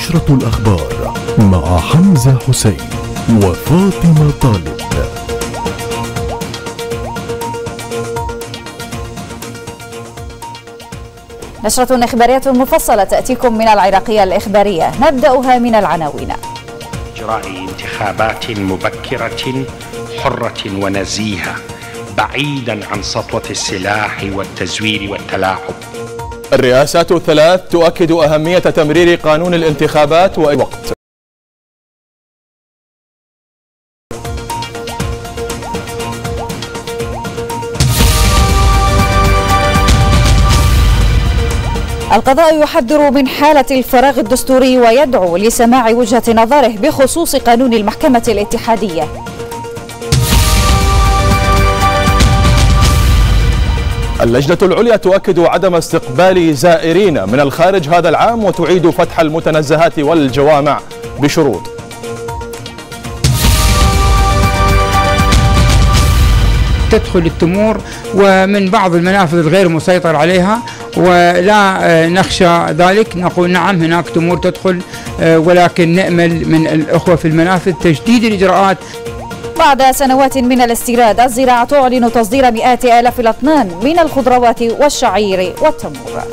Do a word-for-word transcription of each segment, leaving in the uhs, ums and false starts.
نشرة الأخبار مع حمزة حسين وفاطمة طالب. نشرة إخبارية مفصلة تأتيكم من العراقية الإخبارية، نبدأها من العناوين. إجراء انتخابات مبكرة حرة ونزيهة بعيدا عن سطوة السلاح والتزوير والتلاعب. الرئاسات الثلاث تؤكد أهمية تمرير قانون الانتخابات ووقت. القضاء يحذر من حالة الفراغ الدستوري ويدعو لسماع وجهة نظره بخصوص قانون المحكمة الاتحادية. اللجنة العليا تؤكد عدم استقبال زائرين من الخارج هذا العام وتعيد فتح المتنزهات والجوامع بشروط. تدخل التمور ومن بعض المنافذ الغير مسيطر عليها ولا نخشى ذلك، نقول نعم هناك تمور تدخل، ولكن نأمل من الأخوة في المنافذ تجديد الإجراءات. بعد سنوات من الاستيراد، الزراعة تعلن تصدير مئات آلاف الأطنان من الخضروات والشعير والتمور.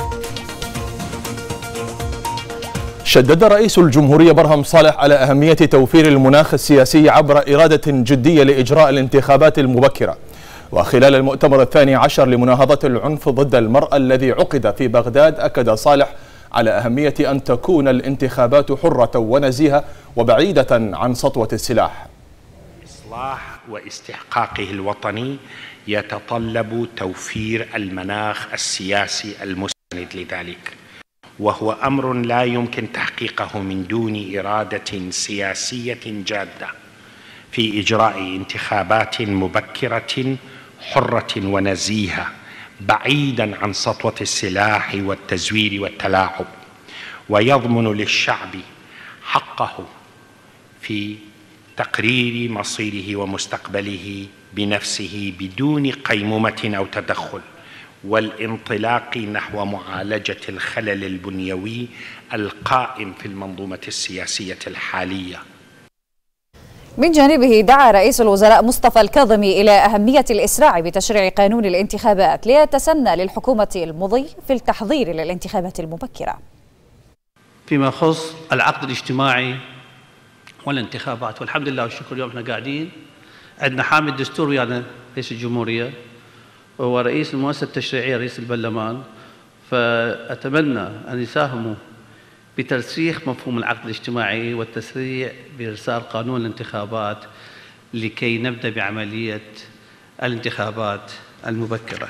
شدد رئيس الجمهورية برهم صالح على أهمية توفير المناخ السياسي عبر إرادة جدية لإجراء الانتخابات المبكرة. وخلال المؤتمر الثاني عشر لمناهضة العنف ضد المرأة الذي عقد في بغداد، أكد صالح على أهمية أن تكون الانتخابات حرة ونزيهة وبعيدة عن سطوة السلاح. إصلاح واستحقاقه الوطني يتطلب توفير المناخ السياسي المستند لذلك، وهو أمر لا يمكن تحقيقه من دون إرادة سياسية جادة في إجراء انتخابات مبكرة حرة ونزيهة بعيدا عن سطوة السلاح والتزوير والتلاعب، ويضمن للشعب حقه في تقرير مصيره ومستقبله بنفسه بدون قيمومة أو تدخل، والانطلاق نحو معالجة الخلل البنيوي القائم في المنظومة السياسية الحالية. من جانبه، دعا رئيس الوزراء مصطفى الكاظمي إلى أهمية الإسراع بتشريع قانون الانتخابات ليتسنى للحكومة المضي في التحضير للانتخابات المبكرة. فيما يخص العقد الاجتماعي والانتخابات، والحمد لله والشكر اليوم احنا قاعدين عندنا حامي الدستور ويانا رئيس الجمهورية ورئيس المؤسسة التشريعية رئيس البرلمان، فأتمنى أن يساهموا بترسيخ مفهوم العقد الاجتماعي والتسريع بإرسال قانون الانتخابات لكي نبدأ بعملية الانتخابات المبكرة.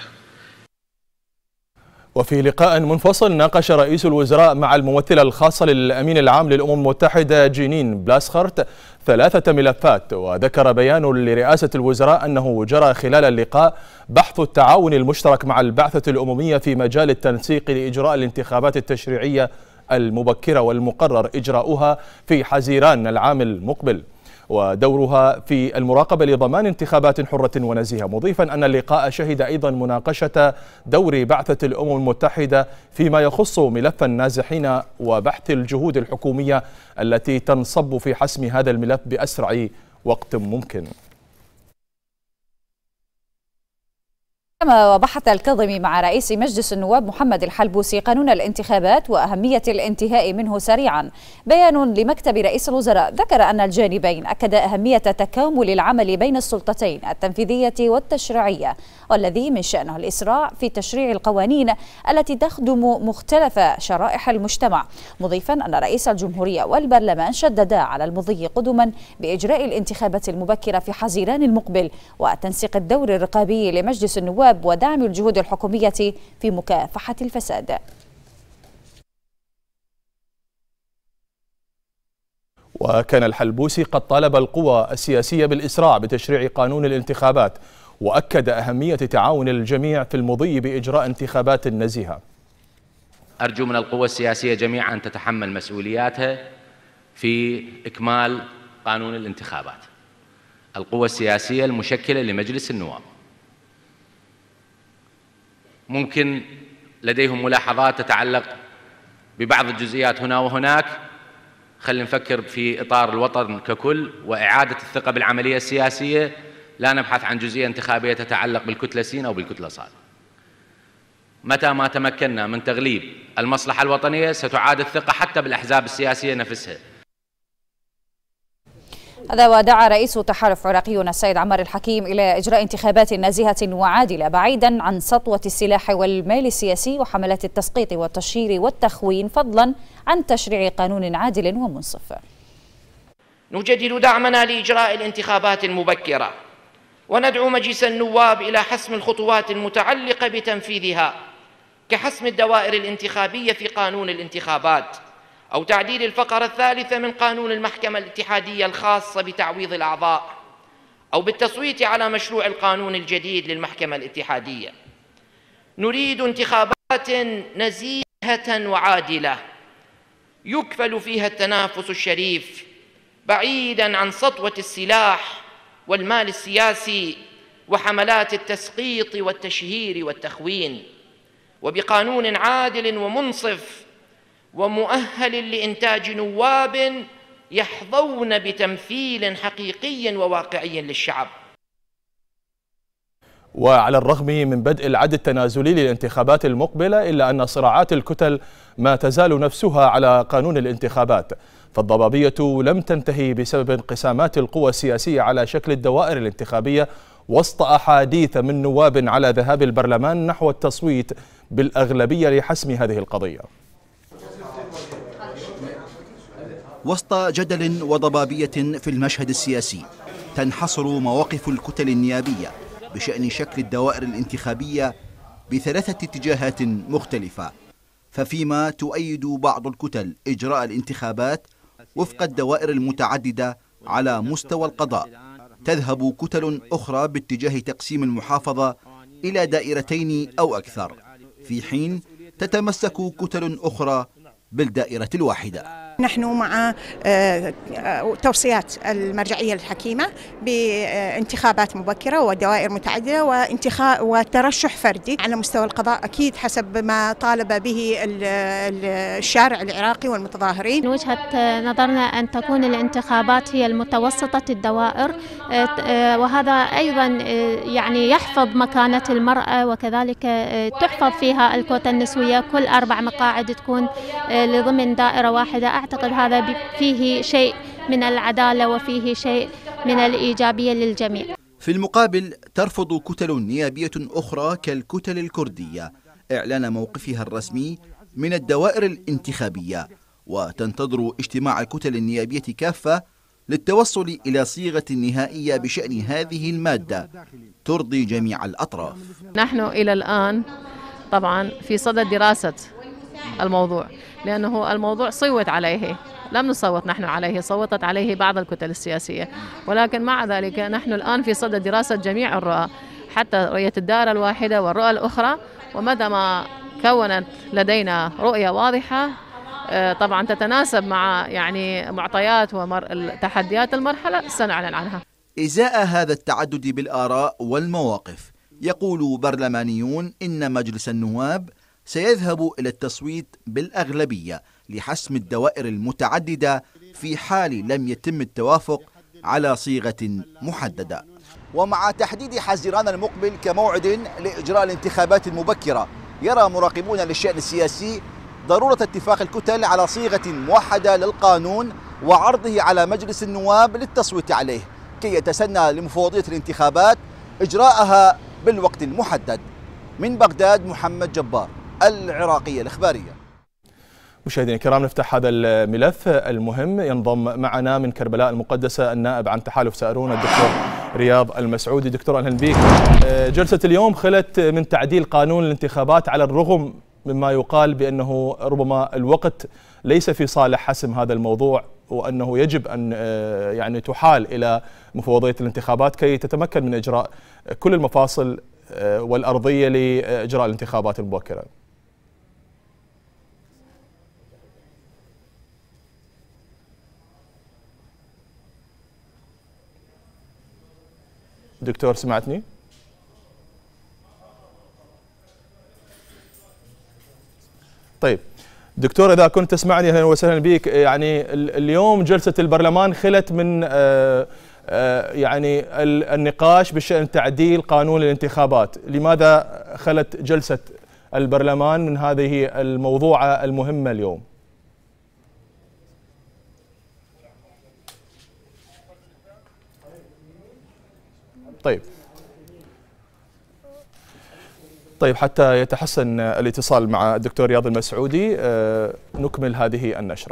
وفي لقاء منفصل، ناقش رئيس الوزراء مع الممثلة الخاصة للأمين العام للأمم المتحدة جينين بلاسخرت ثلاثة ملفات. وذكر بيان لرئاسة الوزراء أنه جرى خلال اللقاء بحث التعاون المشترك مع البعثة الأممية في مجال التنسيق لإجراء الانتخابات التشريعية المبكرة والمقرر إجراؤها في حزيران العام المقبل، ودورها في المراقبة لضمان انتخابات حرة ونزيهة، مضيفا أن اللقاء شهد أيضا مناقشة دور بعثة الأمم المتحدة فيما يخص ملف النازحين وبحث الجهود الحكومية التي تنصب في حسم هذا الملف بأسرع وقت ممكن. كما وبحث الكاظمي مع رئيس مجلس النواب محمد الحلبوسي قانون الانتخابات وأهمية الانتهاء منه سريعا. بيان لمكتب رئيس الوزراء ذكر أن الجانبين أكدا أهمية تكامل العمل بين السلطتين التنفيذية والتشريعية، والذي من شأنه الإسراع في تشريع القوانين التي تخدم مختلف شرائح المجتمع، مضيفا أن رئيس الجمهورية والبرلمان شددا على المضي قدما بإجراء الانتخابات المبكرة في حزيران المقبل وتنسيق الدور الرقابي لمجلس النواب ودعم الجهود الحكومية في مكافحة الفساد. وكان الحلبوسي قد طالب القوى السياسية بالإسراع بتشريع قانون الانتخابات، وأكد أهمية تعاون الجميع في المضي بإجراء انتخابات نزيهة. أرجو من القوى السياسية جميعا أن تتحمل مسؤولياتها في إكمال قانون الانتخابات. القوى السياسية المشكلة لمجلس النواب ممكن لديهم ملاحظات تتعلق ببعض الجزئيات هنا وهناك، خلينا نفكر في إطار الوطن ككل وإعادة الثقة بالعملية السياسية، لا نبحث عن جزئية انتخابية تتعلق بالكتلة س أو بالكتلة ص. متى ما تمكنا من تغليب المصلحة الوطنية ستعاد الثقة حتى بالأحزاب السياسية نفسها. هذا ودعا رئيس تحالف عراقيون السيد عمار الحكيم إلى إجراء انتخابات نزيهة وعادلة بعيدا عن سطوة السلاح والمال السياسي وحملات التسقيط والتشهير والتخوين، فضلا عن تشريع قانون عادل ومنصف. نجدد دعمنا لإجراء الانتخابات المبكرة، وندعو مجلس النواب إلى حسم الخطوات المتعلقة بتنفيذها كحسم الدوائر الانتخابية في قانون الانتخابات، أو تعديل الفقرة الثالثة من قانون المحكمة الاتحادية الخاصة بتعويض الأعضاء، أو بالتصويت على مشروع القانون الجديد للمحكمة الاتحادية. نريد انتخابات نزيهة وعادلة يكفل فيها التنافس الشريف بعيداً عن سطوة السلاح والمال السياسي وحملات التسقيط والتشهير والتخوين، وبقانون عادل ومنصف ومؤهل لإنتاج نواب يحظون بتمثيل حقيقي وواقعي للشعب. وعلى الرغم من بدء العد التنازلي للانتخابات المقبلة، إلا أن صراعات الكتل ما تزال نفسها على قانون الانتخابات، فالضبابية لم تنتهي بسبب انقسامات القوى السياسية على شكل الدوائر الانتخابية وسط أحاديث من نواب على ذهاب البرلمان نحو التصويت بالأغلبية لحسم هذه القضية. وسط جدل وضبابية في المشهد السياسي، تنحصر مواقف الكتل النيابية بشأن شكل الدوائر الانتخابية بثلاثة اتجاهات مختلفة. ففيما تؤيد بعض الكتل إجراء الانتخابات وفق الدوائر المتعددة على مستوى القضاء، تذهب كتل أخرى باتجاه تقسيم المحافظة إلى دائرتين أو أكثر، في حين تتمسك كتل أخرى بالدائرة الواحدة. نحن مع توصيات المرجعية الحكيمة بانتخابات مبكرة ودوائر متعددة وانتخاب وترشح فردي على مستوى القضاء، أكيد حسب ما طالب به الشارع العراقي والمتظاهرين. من وجهة نظرنا أن تكون الانتخابات هي المتوسطة الدوائر، وهذا أيضا يعني يحفظ مكانة المرأة، وكذلك تحفظ فيها الكوتا النسوية، كل أربع مقاعد تكون لضمن دائرة واحدة. أعتقد هذا فيه شيء من العدالة وفيه شيء من الإيجابية للجميع. في المقابل ترفض كتل نيابية أخرى كالكتل الكردية إعلان موقفها الرسمي من الدوائر الانتخابية، وتنتظر اجتماع الكتل النيابية كافة للتوصل إلى صيغة نهائية بشأن هذه المادة ترضي جميع الأطراف. نحن إلى الآن طبعا في صدد دراسة الموضوع، لأنه الموضوع صوت عليه، لم نصوت نحن عليه، صوتت عليه بعض الكتل السياسية، ولكن مع ذلك نحن الآن في صدد دراسة جميع الرؤى، حتى رؤية الدائرة الواحدة والرؤى الأخرى، ومدى ما كونت لدينا رؤية واضحة طبعا تتناسب مع يعني معطيات وتحديات المرحلة سنعلن عنها. إزاء هذا التعدد بالآراء والمواقف، يقول برلمانيون إن مجلس النواب سيذهب إلى التصويت بالأغلبية لحسم الدوائر المتعددة في حال لم يتم التوافق على صيغة محددة. ومع تحديد حزيران المقبل كموعد لإجراء الانتخابات المبكرة، يرى مراقبون للشأن السياسي ضرورة اتفاق الكتل على صيغة موحدة للقانون وعرضه على مجلس النواب للتصويت عليه كي يتسنى لمفوضية الانتخابات إجراءها بالوقت المحدد. من بغداد محمد جبار، العراقية الإخبارية. مشاهدينا الكرام، نفتح هذا الملف المهم. ينضم معنا من كربلاء المقدسة النائب عن تحالف سائرون الدكتور رياض المسعودي. دكتور أهلا بك. جلسة اليوم خلت من تعديل قانون الانتخابات على الرغم مما يقال بأنه ربما الوقت ليس في صالح حسم هذا الموضوع، وأنه يجب أن يعني تحال إلى مفوضية الانتخابات كي تتمكن من إجراء كل المفاصل والأرضية لإجراء الانتخابات المبكرة. دكتور سمعتني؟ طيب دكتور إذا كنت تسمعني أهلا وسهلا بك. يعني اليوم جلسة البرلمان خلت من يعني النقاش بشأن تعديل قانون الانتخابات، لماذا خلت جلسة البرلمان من هذه الموضوعة المهمة اليوم؟ طيب طيب حتى يتحسن الاتصال مع الدكتور رياض المسعودي نكمل هذه النشرة.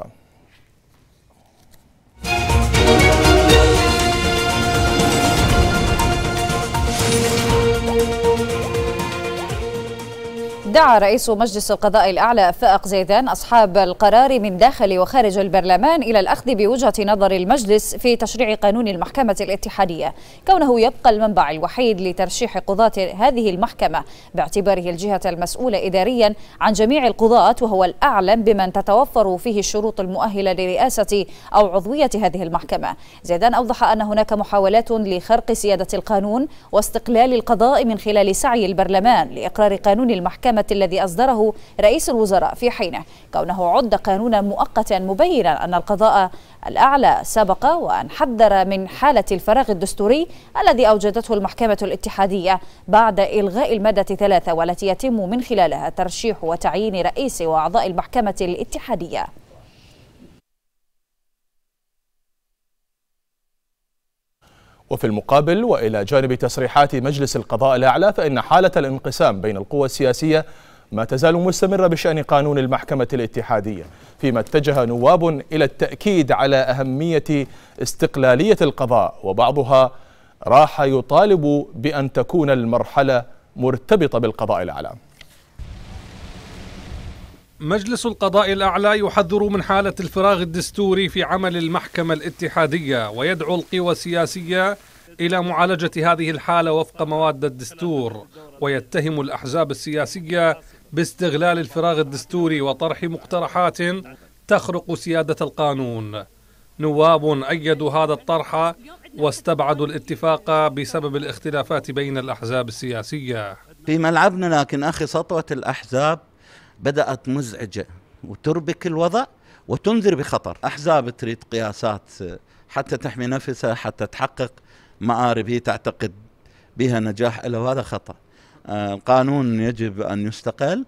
دعا رئيس مجلس القضاء الأعلى فائق زيدان أصحاب القرار من داخل وخارج البرلمان إلى الأخذ بوجهة نظر المجلس في تشريع قانون المحكمة الاتحادية، كونه يبقى المنبع الوحيد لترشيح قضاة هذه المحكمة باعتباره الجهة المسؤولة إداريا عن جميع القضاة، وهو الأعلم بمن تتوفر فيه الشروط المؤهلة لرئاسة أو عضوية هذه المحكمة. زيدان أوضح أن هناك محاولات لخرق سيادة القانون واستقلال القضاء من خلال سعي البرلمان لإقرار قانون المحكمة الذي أصدره رئيس الوزراء في حينه، كونه عد قانونا مؤقتا مبينا أن القضاء الأعلى سبق وأن حذر من حالة الفراغ الدستوري الذي أوجدته المحكمة الاتحادية بعد إلغاء المادة ثلاثة، والتي يتم من خلالها ترشيح وتعيين رئيس وأعضاء المحكمة الاتحادية. وفي المقابل وإلى جانب تصريحات مجلس القضاء الأعلى، فإن حالة الانقسام بين القوى السياسية ما تزال مستمرة بشأن قانون المحكمة الاتحادية، فيما اتجه نواب إلى التأكيد على أهمية استقلالية القضاء، وبعضها راح يطالب بأن تكون المرحلة مرتبطة بالقضاء الأعلى. مجلس القضاء الأعلى يحذر من حالة الفراغ الدستوري في عمل المحكمة الاتحادية، ويدعو القوى السياسية إلى معالجة هذه الحالة وفق مواد الدستور، ويتهم الأحزاب السياسية باستغلال الفراغ الدستوري وطرح مقترحات تخرق سيادة القانون. نواب أيدوا هذا الطرح واستبعدوا الاتفاق بسبب الاختلافات بين الأحزاب السياسية. في ملعبنا، لكن أخي سطوة الأحزاب بدأت مزعجة وتربك الوضع وتنذر بخطر. أحزاب تريد قياسات حتى تحمي نفسها، حتى تحقق مآرب هي تعتقد بها نجاح له، وهذا خطأ. القانون يجب أن يستقل،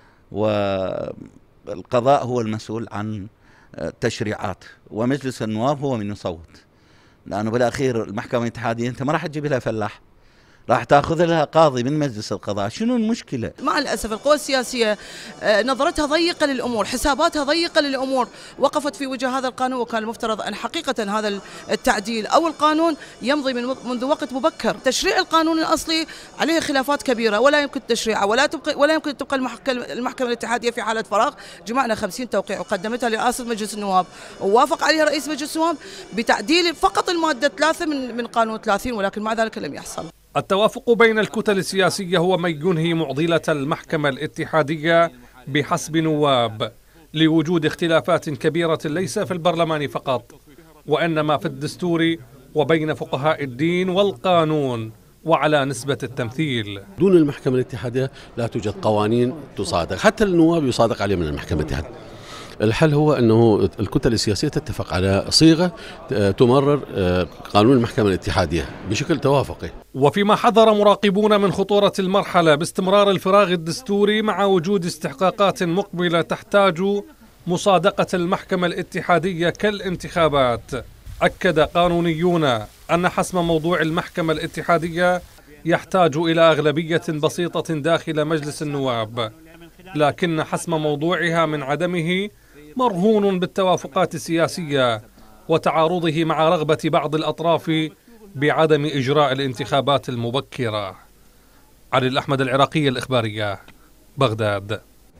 والقضاء هو المسؤول عن تشريعات، ومجلس النواب هو من يصوت، لأنه بالأخير المحكمة الاتحادية أنت ما راح تجيب لها فلاح، راح تاخذ لها قاضي من مجلس القضاء. شنو المشكله؟ مع الاسف القوى السياسيه نظرتها ضيقه للامور، حساباتها ضيقه للامور، وقفت في وجه هذا القانون، وكان المفترض ان حقيقه هذا التعديل او القانون يمضي من منذ وقت مبكر. تشريع القانون الاصلي عليه خلافات كبيره، ولا يمكن تشريعه، ولا تبقى ولا يمكن تبقى المحكمه الاتحاديه في حاله فراغ. جمعنا خمسين توقيع وقدمتها لرئاسه مجلس النواب، ووافق عليها رئيس مجلس النواب بتعديل فقط الماده ثلاثة من من قانون ثلاثين، ولكن مع ذلك لم يحصل. التوافق بين الكتل السياسية هو ما ينهي معضلة المحكمة الاتحادية بحسب نواب، لوجود اختلافات كبيرة ليس في البرلمان فقط، وإنما في الدستور وبين فقهاء الدين والقانون وعلى نسبة التمثيل. دون المحكمة الاتحادية لا توجد قوانين تصادق، حتى النواب يصادق عليه من المحكمة الاتحادية. الحل هو أنه الكتل السياسية تتفق على صيغة تمرر قانون المحكمة الاتحادية بشكل توافقي. وفيما حذر مراقبون من خطورة المرحلة باستمرار الفراغ الدستوري مع وجود استحقاقات مقبلة تحتاج مصادقة المحكمة الاتحادية كالانتخابات، أكد قانونيون أن حسم موضوع المحكمة الاتحادية يحتاج إلى أغلبية بسيطة داخل مجلس النواب، لكن حسم موضوعها من عدمه مرهون بالتوافقات السياسية وتعارضه مع رغبة بعض الأطراف بعدم إجراء الانتخابات المبكرة. علي الأحمد، العراقية الإخبارية، بغداد.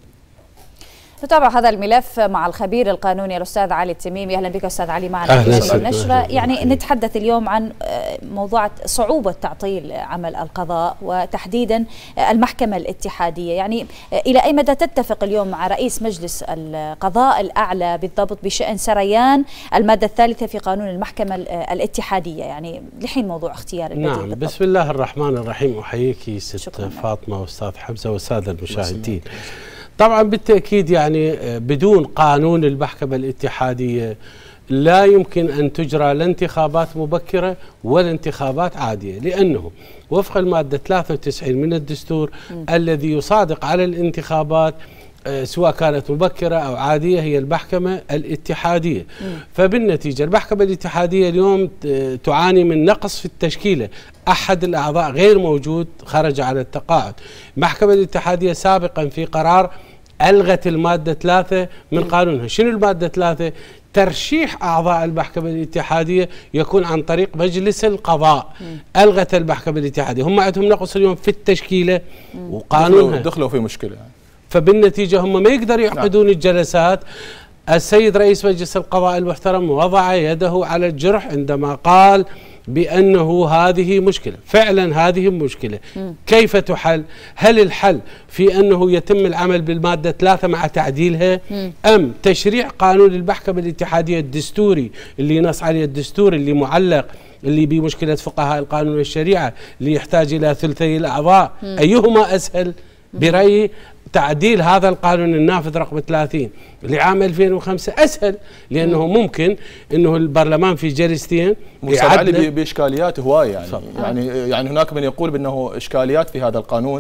نتابع هذا الملف مع الخبير القانوني الأستاذ علي التميمي. أهلا بك أستاذ علي معنا في النشرة. يعني نتحدث اليوم عن موضوع صعوبة تعطيل عمل القضاء وتحديدا المحكمة الاتحادية، يعني إلى أي مدى تتفق اليوم مع رئيس مجلس القضاء الأعلى بالضبط بشأن سريان المادة الثالثة في قانون المحكمة الاتحادية؟ يعني لحين موضوع اختيار البديل. نعم بالضبط. بسم الله الرحمن الرحيم، أحييك ست فاطمة وأستاذ حمزة والسادة المشاهدين. طبعا بالتأكيد يعني بدون قانون المحكمة الاتحادية لا يمكن أن تجرى لا انتخابات مبكرة ولا انتخابات عادية، لأنه وفق المادة ثلاثة وتسعين من الدستور م. الذي يصادق على الانتخابات سواء كانت مبكرة أو عادية هي المحكمة الاتحادية. م. فبالنتيجة المحكمة الاتحادية اليوم تعاني من نقص في التشكيلة، أحد الأعضاء غير موجود، خرج على التقاعد. المحكمة الاتحادية سابقا في قرار ألغت المادة ثلاثة من قانونها. شنو المادة ثلاثة؟ ترشيح أعضاء المحكمة الاتحادية يكون عن طريق مجلس القضاء. م. ألغت المحكمة الاتحادية، هم عندهم نقص اليوم في التشكيلة م. وقانونها، دخلوا في مشكلة. فبالنتيجة هم ما يقدروا يعقدون نعم. الجلسات. السيد رئيس مجلس القضاء المحترم وضع يده على الجرح عندما قال بأنه هذه مشكلة، فعلا هذه مشكلة. م. كيف تحل؟ هل الحل في أنه يتم العمل بالمادة ثلاثة مع تعديلها م. أم تشريع قانون المحكمة الاتحادية الدستوري اللي نص عليه الدستور اللي معلق اللي بمشكلة فقهاء القانون والشريعة اللي يحتاج إلى ثلثي الأعضاء؟ م. أيهما أسهل؟ برأيي تعديل هذا القانون النافذ رقم ثلاثين لعام ألفين وخمسة أسهل، لأنه ممكن أنه البرلمان في جلستين يعدل بإشكاليات هواية. يعني يعني يعني هناك من يقول بأنه إشكاليات في هذا القانون،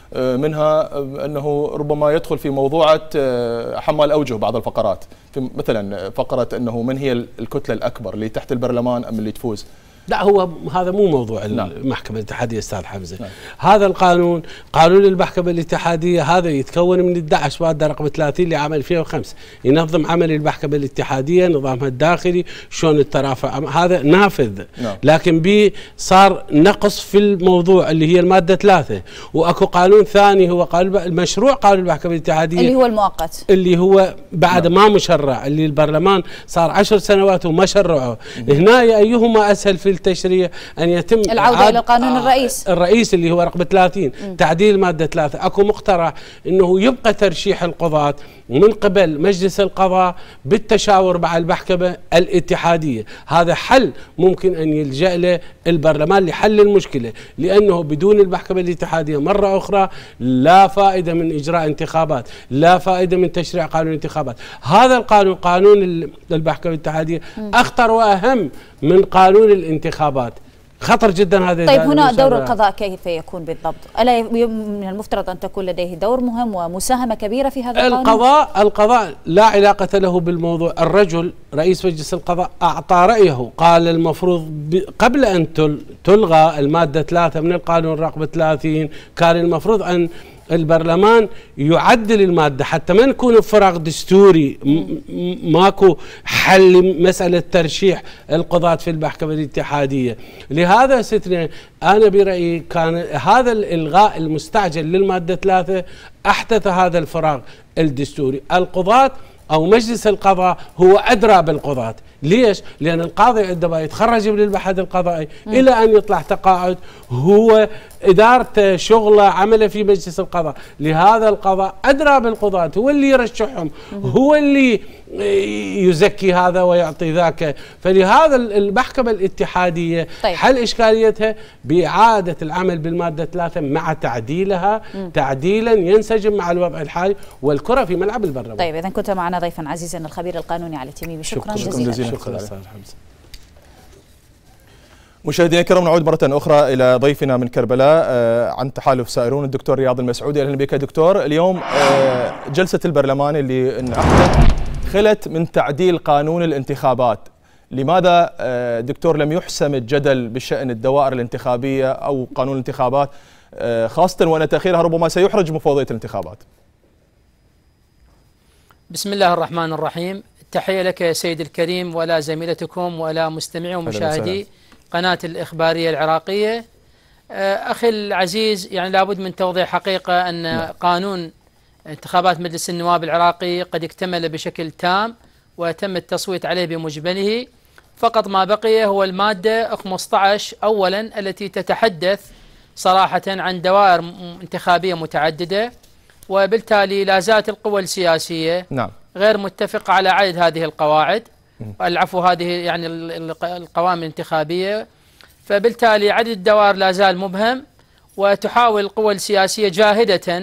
منها أنه ربما يدخل في موضوعة حمال أوجه بعض الفقرات، في مثلا فقرة أنه من هي الكتلة الأكبر اللي تحت البرلمان أم اللي تفوز. لا، هو هذا مو موضوع المحكمة الاتحادية استاذ حمزة. نعم. هذا القانون قانون المحكمة الاتحادية هذا يتكون من احد عشر مادة رقم ثلاثين لعام ألفين وخمسة، ينظم عمل المحكمة الاتحادية، نظامها الداخلي، شلون الترافع، هذا نافذ. نعم. لكن بي صار نقص في الموضوع اللي هي المادة ثلاثة، واكو قانون ثاني هو قانون المشروع قانون المحكمة الاتحادية اللي هو المؤقت، اللي هو بعد نعم. ما مشرع، اللي البرلمان صار عشر سنوات وما شرعه. هنا ايهما اسهل في التشريع؟ أن يتم العودة إلى قانون الرئيس الرئيس اللي هو رقم ثلاثين م. تعديل مادة ثلاثة. أكو مقترح أنه يبقى ترشيح القضاة من قبل مجلس القضاء بالتشاور مع المحكمة الاتحادية. هذا حل ممكن أن يلجأ له البرلمان لحل المشكلة، لأنه بدون المحكمة الاتحادية مرة أخرى لا فائدة من إجراء انتخابات، لا فائدة من تشريع قانون الانتخابات. هذا القانون قانون المحكمة الاتحادية أخطر وأهم من قانون الانتخابات، خطر جدا هذا. طيب هنا دور القضاء كيف يكون بالضبط؟ ألا من المفترض أن تكون لديه دور مهم ومساهمة كبيرة في هذا القانون؟ القضاء القضاء لا علاقة له بالموضوع. الرجل رئيس مجلس القضاء أعطى رأيه، قال المفروض قبل أن تلغى المادة ثلاثة من القانون رقم ثلاثين كان المفروض أن البرلمان يعدل المادة حتى ما نكون بفراغ دستوري، ماكو حل مسألة ترشيح القضاة في المحكمة الاتحادية. لهذا ستنا أنا برأيي كان هذا الإلغاء المستعجل للمادة ثلاثة أحدث هذا الفراغ الدستوري. القضاة أو مجلس القضاء هو أدرى بالقضاة. ليش؟ لأن القاضي عندما يتخرج من المعهد القضائي م. إلى أن يطلع تقاعد هو إدارة شغله عمله في مجلس القضاء، لهذا القضاء أدرى بالقضاة، هو اللي يرشحهم، هو اللي يزكي هذا ويعطي ذاك. فلهذا المحكمة الاتحادية طيب. حل إشكاليتها بإعادة العمل بالمادة ثلاثة مع تعديلها م. تعديلا ينسجم مع الوضع الحالي، والكرة في ملعب البرلمان. طيب إذا كنت معنا ضيفا عزيزا الخبير القانوني علي التميمي، شكرا, شكرا جزيلا, جزيلا. شكرا أستاذ حمزة. مشاهدينا الكرام، نعود مرة أخرى إلى ضيفنا من كربلاء عن تحالف سائرون الدكتور رياض المسعودي. أهلا بك دكتور. اليوم جلسة البرلمان اللي انعقدت خلت من تعديل قانون الانتخابات، لماذا دكتور لم يحسم الجدل بشأن الدوائر الانتخابية أو قانون الانتخابات، خاصة وأن تأخيرها ربما سيحرج مفوضية الانتخابات؟ بسم الله الرحمن الرحيم. تحية لك يا سيد الكريم ولا زميلتكم ولا مستمعي ومشاهدي قناة الإخبارية العراقية. أخي العزيز، يعني لابد من توضيح حقيقة أن لا. قانون انتخابات مجلس النواب العراقي قد اكتمل بشكل تام وتم التصويت عليه بمجمله، فقط ما بقي هو المادة خمسة عشر أولا التي تتحدث صراحة عن دوائر انتخابية متعددة، وبالتالي لا زالت القوى السياسية نعم. غير متفقة على عدد هذه القواعد، العفو هذه يعني القوائم الانتخابية، فبالتالي عدد الدوائر لا زال مبهم، وتحاول القوى السياسية جاهدة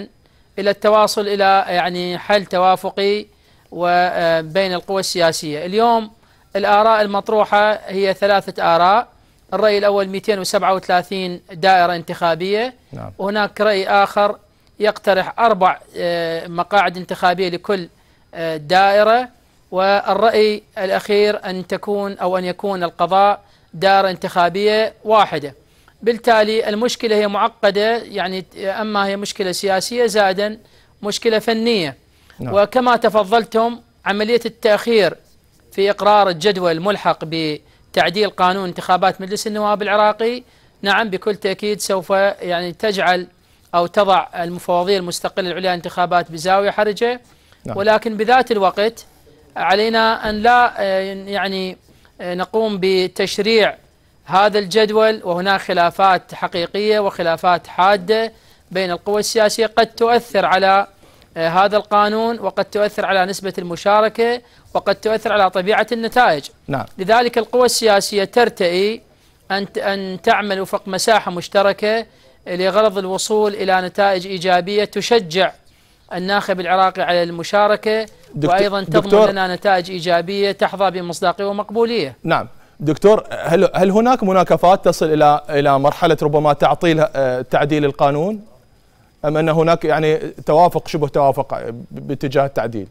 إلى التواصل إلى يعني حل توافقي وبين القوى السياسية. اليوم الآراء المطروحة هي ثلاثة آراء. الرأي الأول مئتين وسبعة وثلاثين دائرة انتخابية. نعم. وهناك رأي آخر يقترح أربع مقاعد انتخابية لكل دائرة. والرأي الأخير أن تكون أو أن يكون القضاء دائرة انتخابية واحدة. بالتالي المشكلة هي معقدة، يعني أما هي مشكلة سياسية زائدا مشكلة فنية. نعم. وكما تفضلتم عملية التأخير في إقرار الجدول الملحق بتعديل قانون انتخابات مجلس النواب العراقي نعم بكل تأكيد سوف يعني تجعل أو تضع المفوضية المستقلة العليا للانتخابات بزاوية حرجة. نعم. ولكن بذات الوقت علينا أن لا يعني نقوم بتشريع هذا الجدول وهناك خلافات حقيقية وخلافات حادة بين القوى السياسية قد تؤثر على هذا القانون وقد تؤثر على نسبة المشاركة وقد تؤثر على طبيعة النتائج. نعم. لذلك القوى السياسية ترتئي أن أن تعمل وفق مساحة مشتركة لغرض الوصول إلى نتائج إيجابية تشجع الناخب العراقي على المشاركة وأيضا تضمن لنا نتائج إيجابية تحظى بمصداقية ومقبولية. نعم دكتور، هل هل هناك مناكفات تصل إلى إلى مرحلة ربما تعطيل تعديل القانون أم أن هناك يعني توافق شبه توافق باتجاه التعديل؟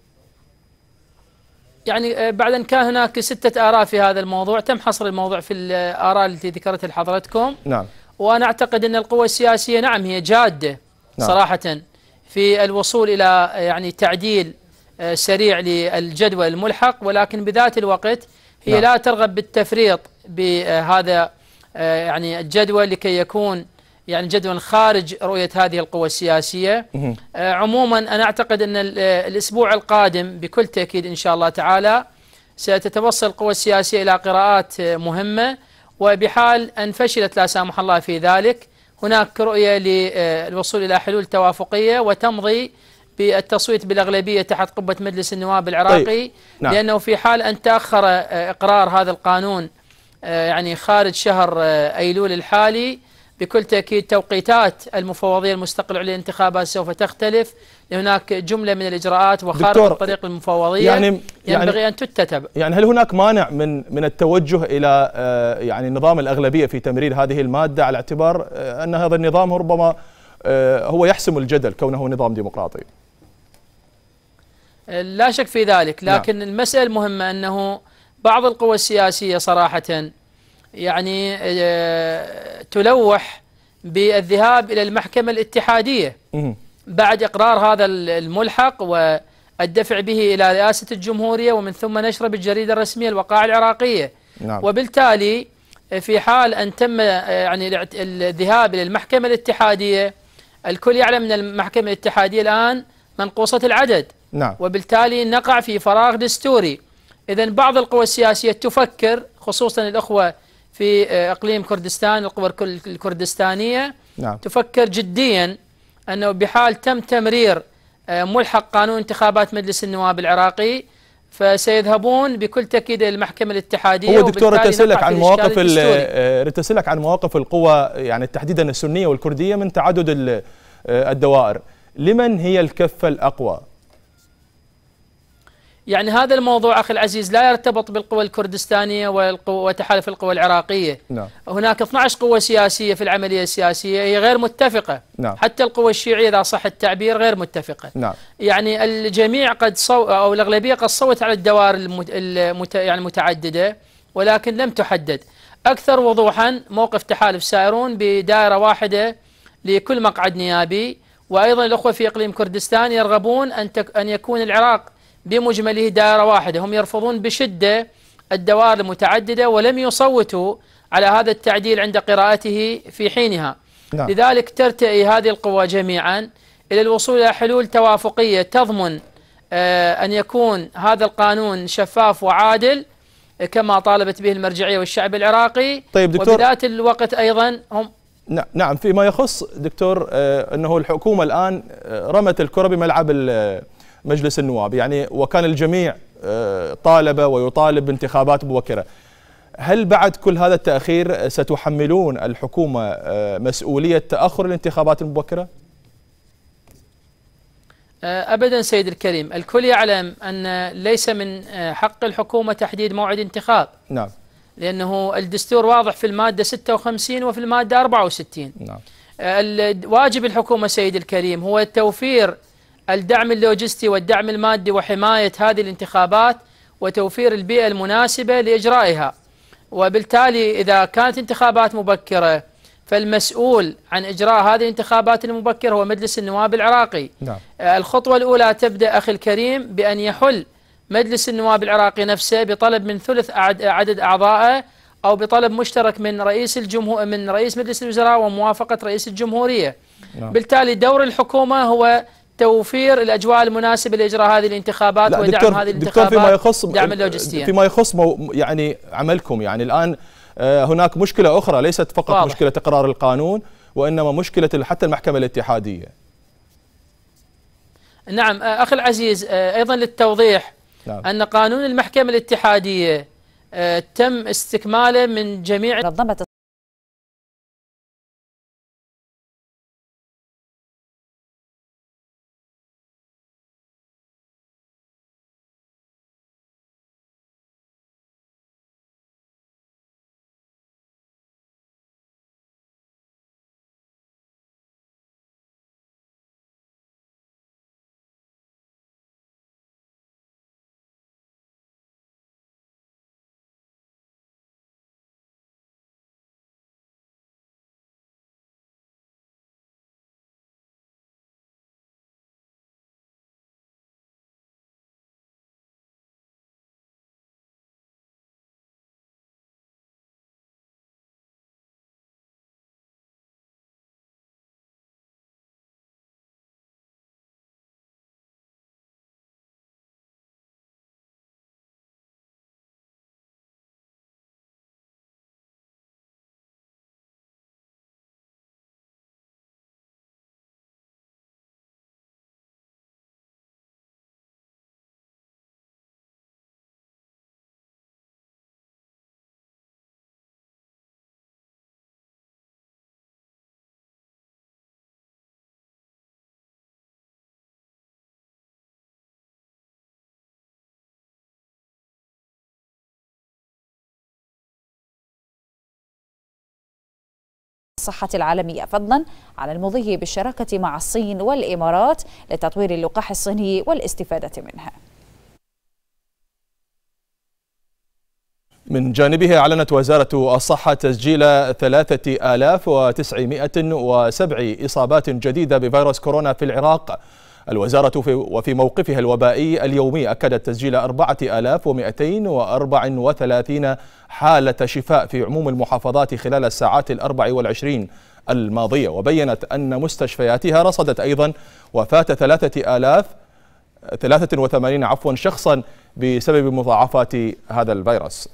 يعني بعد أن كان هناك ستة آراء في هذا الموضوع تم حصر الموضوع في الآراء التي ذكرتها لحضرتكم. نعم. وأنا أعتقد أن القوى السياسية نعم هي جادة. نعم. صراحة في الوصول إلى يعني تعديل سريع للجدول الملحق، ولكن بذات الوقت هي نعم. لا ترغب بالتفريط بهذا يعني الجدول لكي يكون يعني جدول خارج رؤية هذه القوى السياسية. عموما أنا أعتقد أن الأسبوع القادم بكل تأكيد إن شاء الله تعالى ستتوصل القوى السياسية إلى قراءات مهمة، وبحال أن فشلت لا سامح الله في ذلك هناك رؤية للوصول إلى حلول توافقية وتمضي بالتصويت بالأغلبية تحت قبة مجلس النواب العراقي. طيب. نعم. لأنه في حال أن تأخر إقرار هذا القانون يعني خارج شهر أيلول الحالي بكل تأكيد توقيتات المفوضية المستقلة للانتخابات سوف تختلف، هناك جملة من الإجراءات وخارج الطريق المفوضية يعني ينبغي يعني أن تتبع. يعني هل هناك مانع من من التوجه إلى يعني نظام الأغلبية في تمرير هذه المادة على اعتبار أن هذا النظام ربما هو يحسم الجدل كونه نظام ديمقراطي؟ لا شك في ذلك، لكن نعم. المسألة المهمة أنه بعض القوى السياسية صراحة يعني تلوح بالذهاب إلى المحكمة الاتحادية بعد إقرار هذا الملحق والدفع به إلى رئاسة الجمهورية ومن ثم نشره بالجريدة الرسمية الوقائع العراقية. نعم. وبالتالي في حال أن تم يعني الذهاب إلى المحكمة الاتحادية الكل يعلم أن المحكمة الاتحادية الآن منقوصة العدد. نعم. وبالتالي نقع في فراغ دستوري. إذن بعض القوى السياسية تفكر خصوصا الأخوة في إقليم كردستان القوى الكردستانية. نعم. تفكر جديا أنه بحال تم تمرير ملحق قانون انتخابات مجلس النواب العراقي فسيذهبون بكل تأكيد إلى المحكمة الاتحادية. هو دكتور رتسلك عن مواقف رتسلك عن مواقف القوى يعني تحديدا السنية والكردية من تعدد الدوائر، لمن هي الكفة الأقوى؟ يعني هذا الموضوع أخي العزيز لا يرتبط بالقوى الكردستانية وتحالف القوى العراقية. نعم. هناك اثنتي عشرة قوة سياسية في العملية السياسية هي غير متفقة. نعم. حتى القوى الشيعية إذا صح التعبير غير متفقة. نعم. يعني الجميع قد صو أو الأغلبية قد صوت على الدوائر المت... يعني المتعددة ولكن لم تحدد. أكثر وضوحا موقف تحالف سائرون بدائرة واحدة لكل مقعد نيابي، وأيضا الأخوة في إقليم كردستان يرغبون أن تك... أن يكون العراق بمجمله دائرة واحدة. هم يرفضون بشدة الدوائر المتعددة ولم يصوتوا على هذا التعديل عند قراءته في حينها. نعم. لذلك ترتئي هذه القوى جميعا إلى الوصول إلى حلول توافقية تضمن آه أن يكون هذا القانون شفاف وعادل كما طالبت به المرجعية والشعب العراقي. طيب دكتور، وبذات الوقت أيضا هم نعم فيما يخص دكتور آه أنه الحكومة الآن رمت الكرة بملعب مجلس النواب يعني وكان الجميع طالب ويطالب بانتخابات مبكرة. هل بعد كل هذا التأخير ستحملون الحكومة مسؤولية تأخر الانتخابات المبكرة؟ أبدا سيد الكريم، الكل يعلم أن ليس من حق الحكومة تحديد موعد انتخاب. نعم. لأنه الدستور واضح في المادة ستة وخمسين وفي المادة أربعة وستين. نعم. واجب الحكومة سيد الكريم هو توفير الدعم اللوجستي والدعم المادي وحماية هذه الانتخابات وتوفير البيئة المناسبة لإجرائها. وبالتالي إذا كانت انتخابات مبكرة فالمسؤول عن إجراء هذه الانتخابات المبكرة هو مجلس النواب العراقي. نعم. الخطوة الأولى تبدأ أخي الكريم بأن يحل مجلس النواب العراقي نفسه بطلب من ثلث عدد أعضائه أو بطلب مشترك من رئيس الجمهور من رئيس مجلس الوزراء وموافقة رئيس الجمهورية. نعم. بالتالي دور الحكومة هو توفير الأجواء المناسبة لإجراء هذه الانتخابات ودعم دكتور هذه الانتخابات. دكتور فيما يخص دعم اللوجستي فيما يخص مو يعني عملكم، يعني الآن هناك مشكلة أخرى ليست فقط واضح. مشكلة تقرار القانون وإنما مشكلة حتى المحكمة الاتحادية. نعم أخي العزيز، أيضا للتوضيح نعم. أن قانون المحكمة الاتحادية تم استكماله من جميع منظمة الصحة العالمية، فضلا عن المضي بالشراكة مع الصين والإمارات لتطوير اللقاح الصيني والاستفادة منها. من جانبها أعلنت وزارة الصحة تسجيل ثلاثة آلاف وتسعمائة وسبع إصابات جديدة بفيروس كورونا في العراق. الوزارة في وفي موقفها الوبائي اليومي أكدت تسجيل أربعة آلاف ومئتين وأربعة وثلاثين حالة شفاء في عموم المحافظات خلال الساعات الأربع والعشرين الماضية، وبينت أن مستشفياتها رصدت أيضا وفاة ثلاثة آلاف ثلاثة وثمانين عفوا شخصا بسبب مضاعفات هذا الفيروس.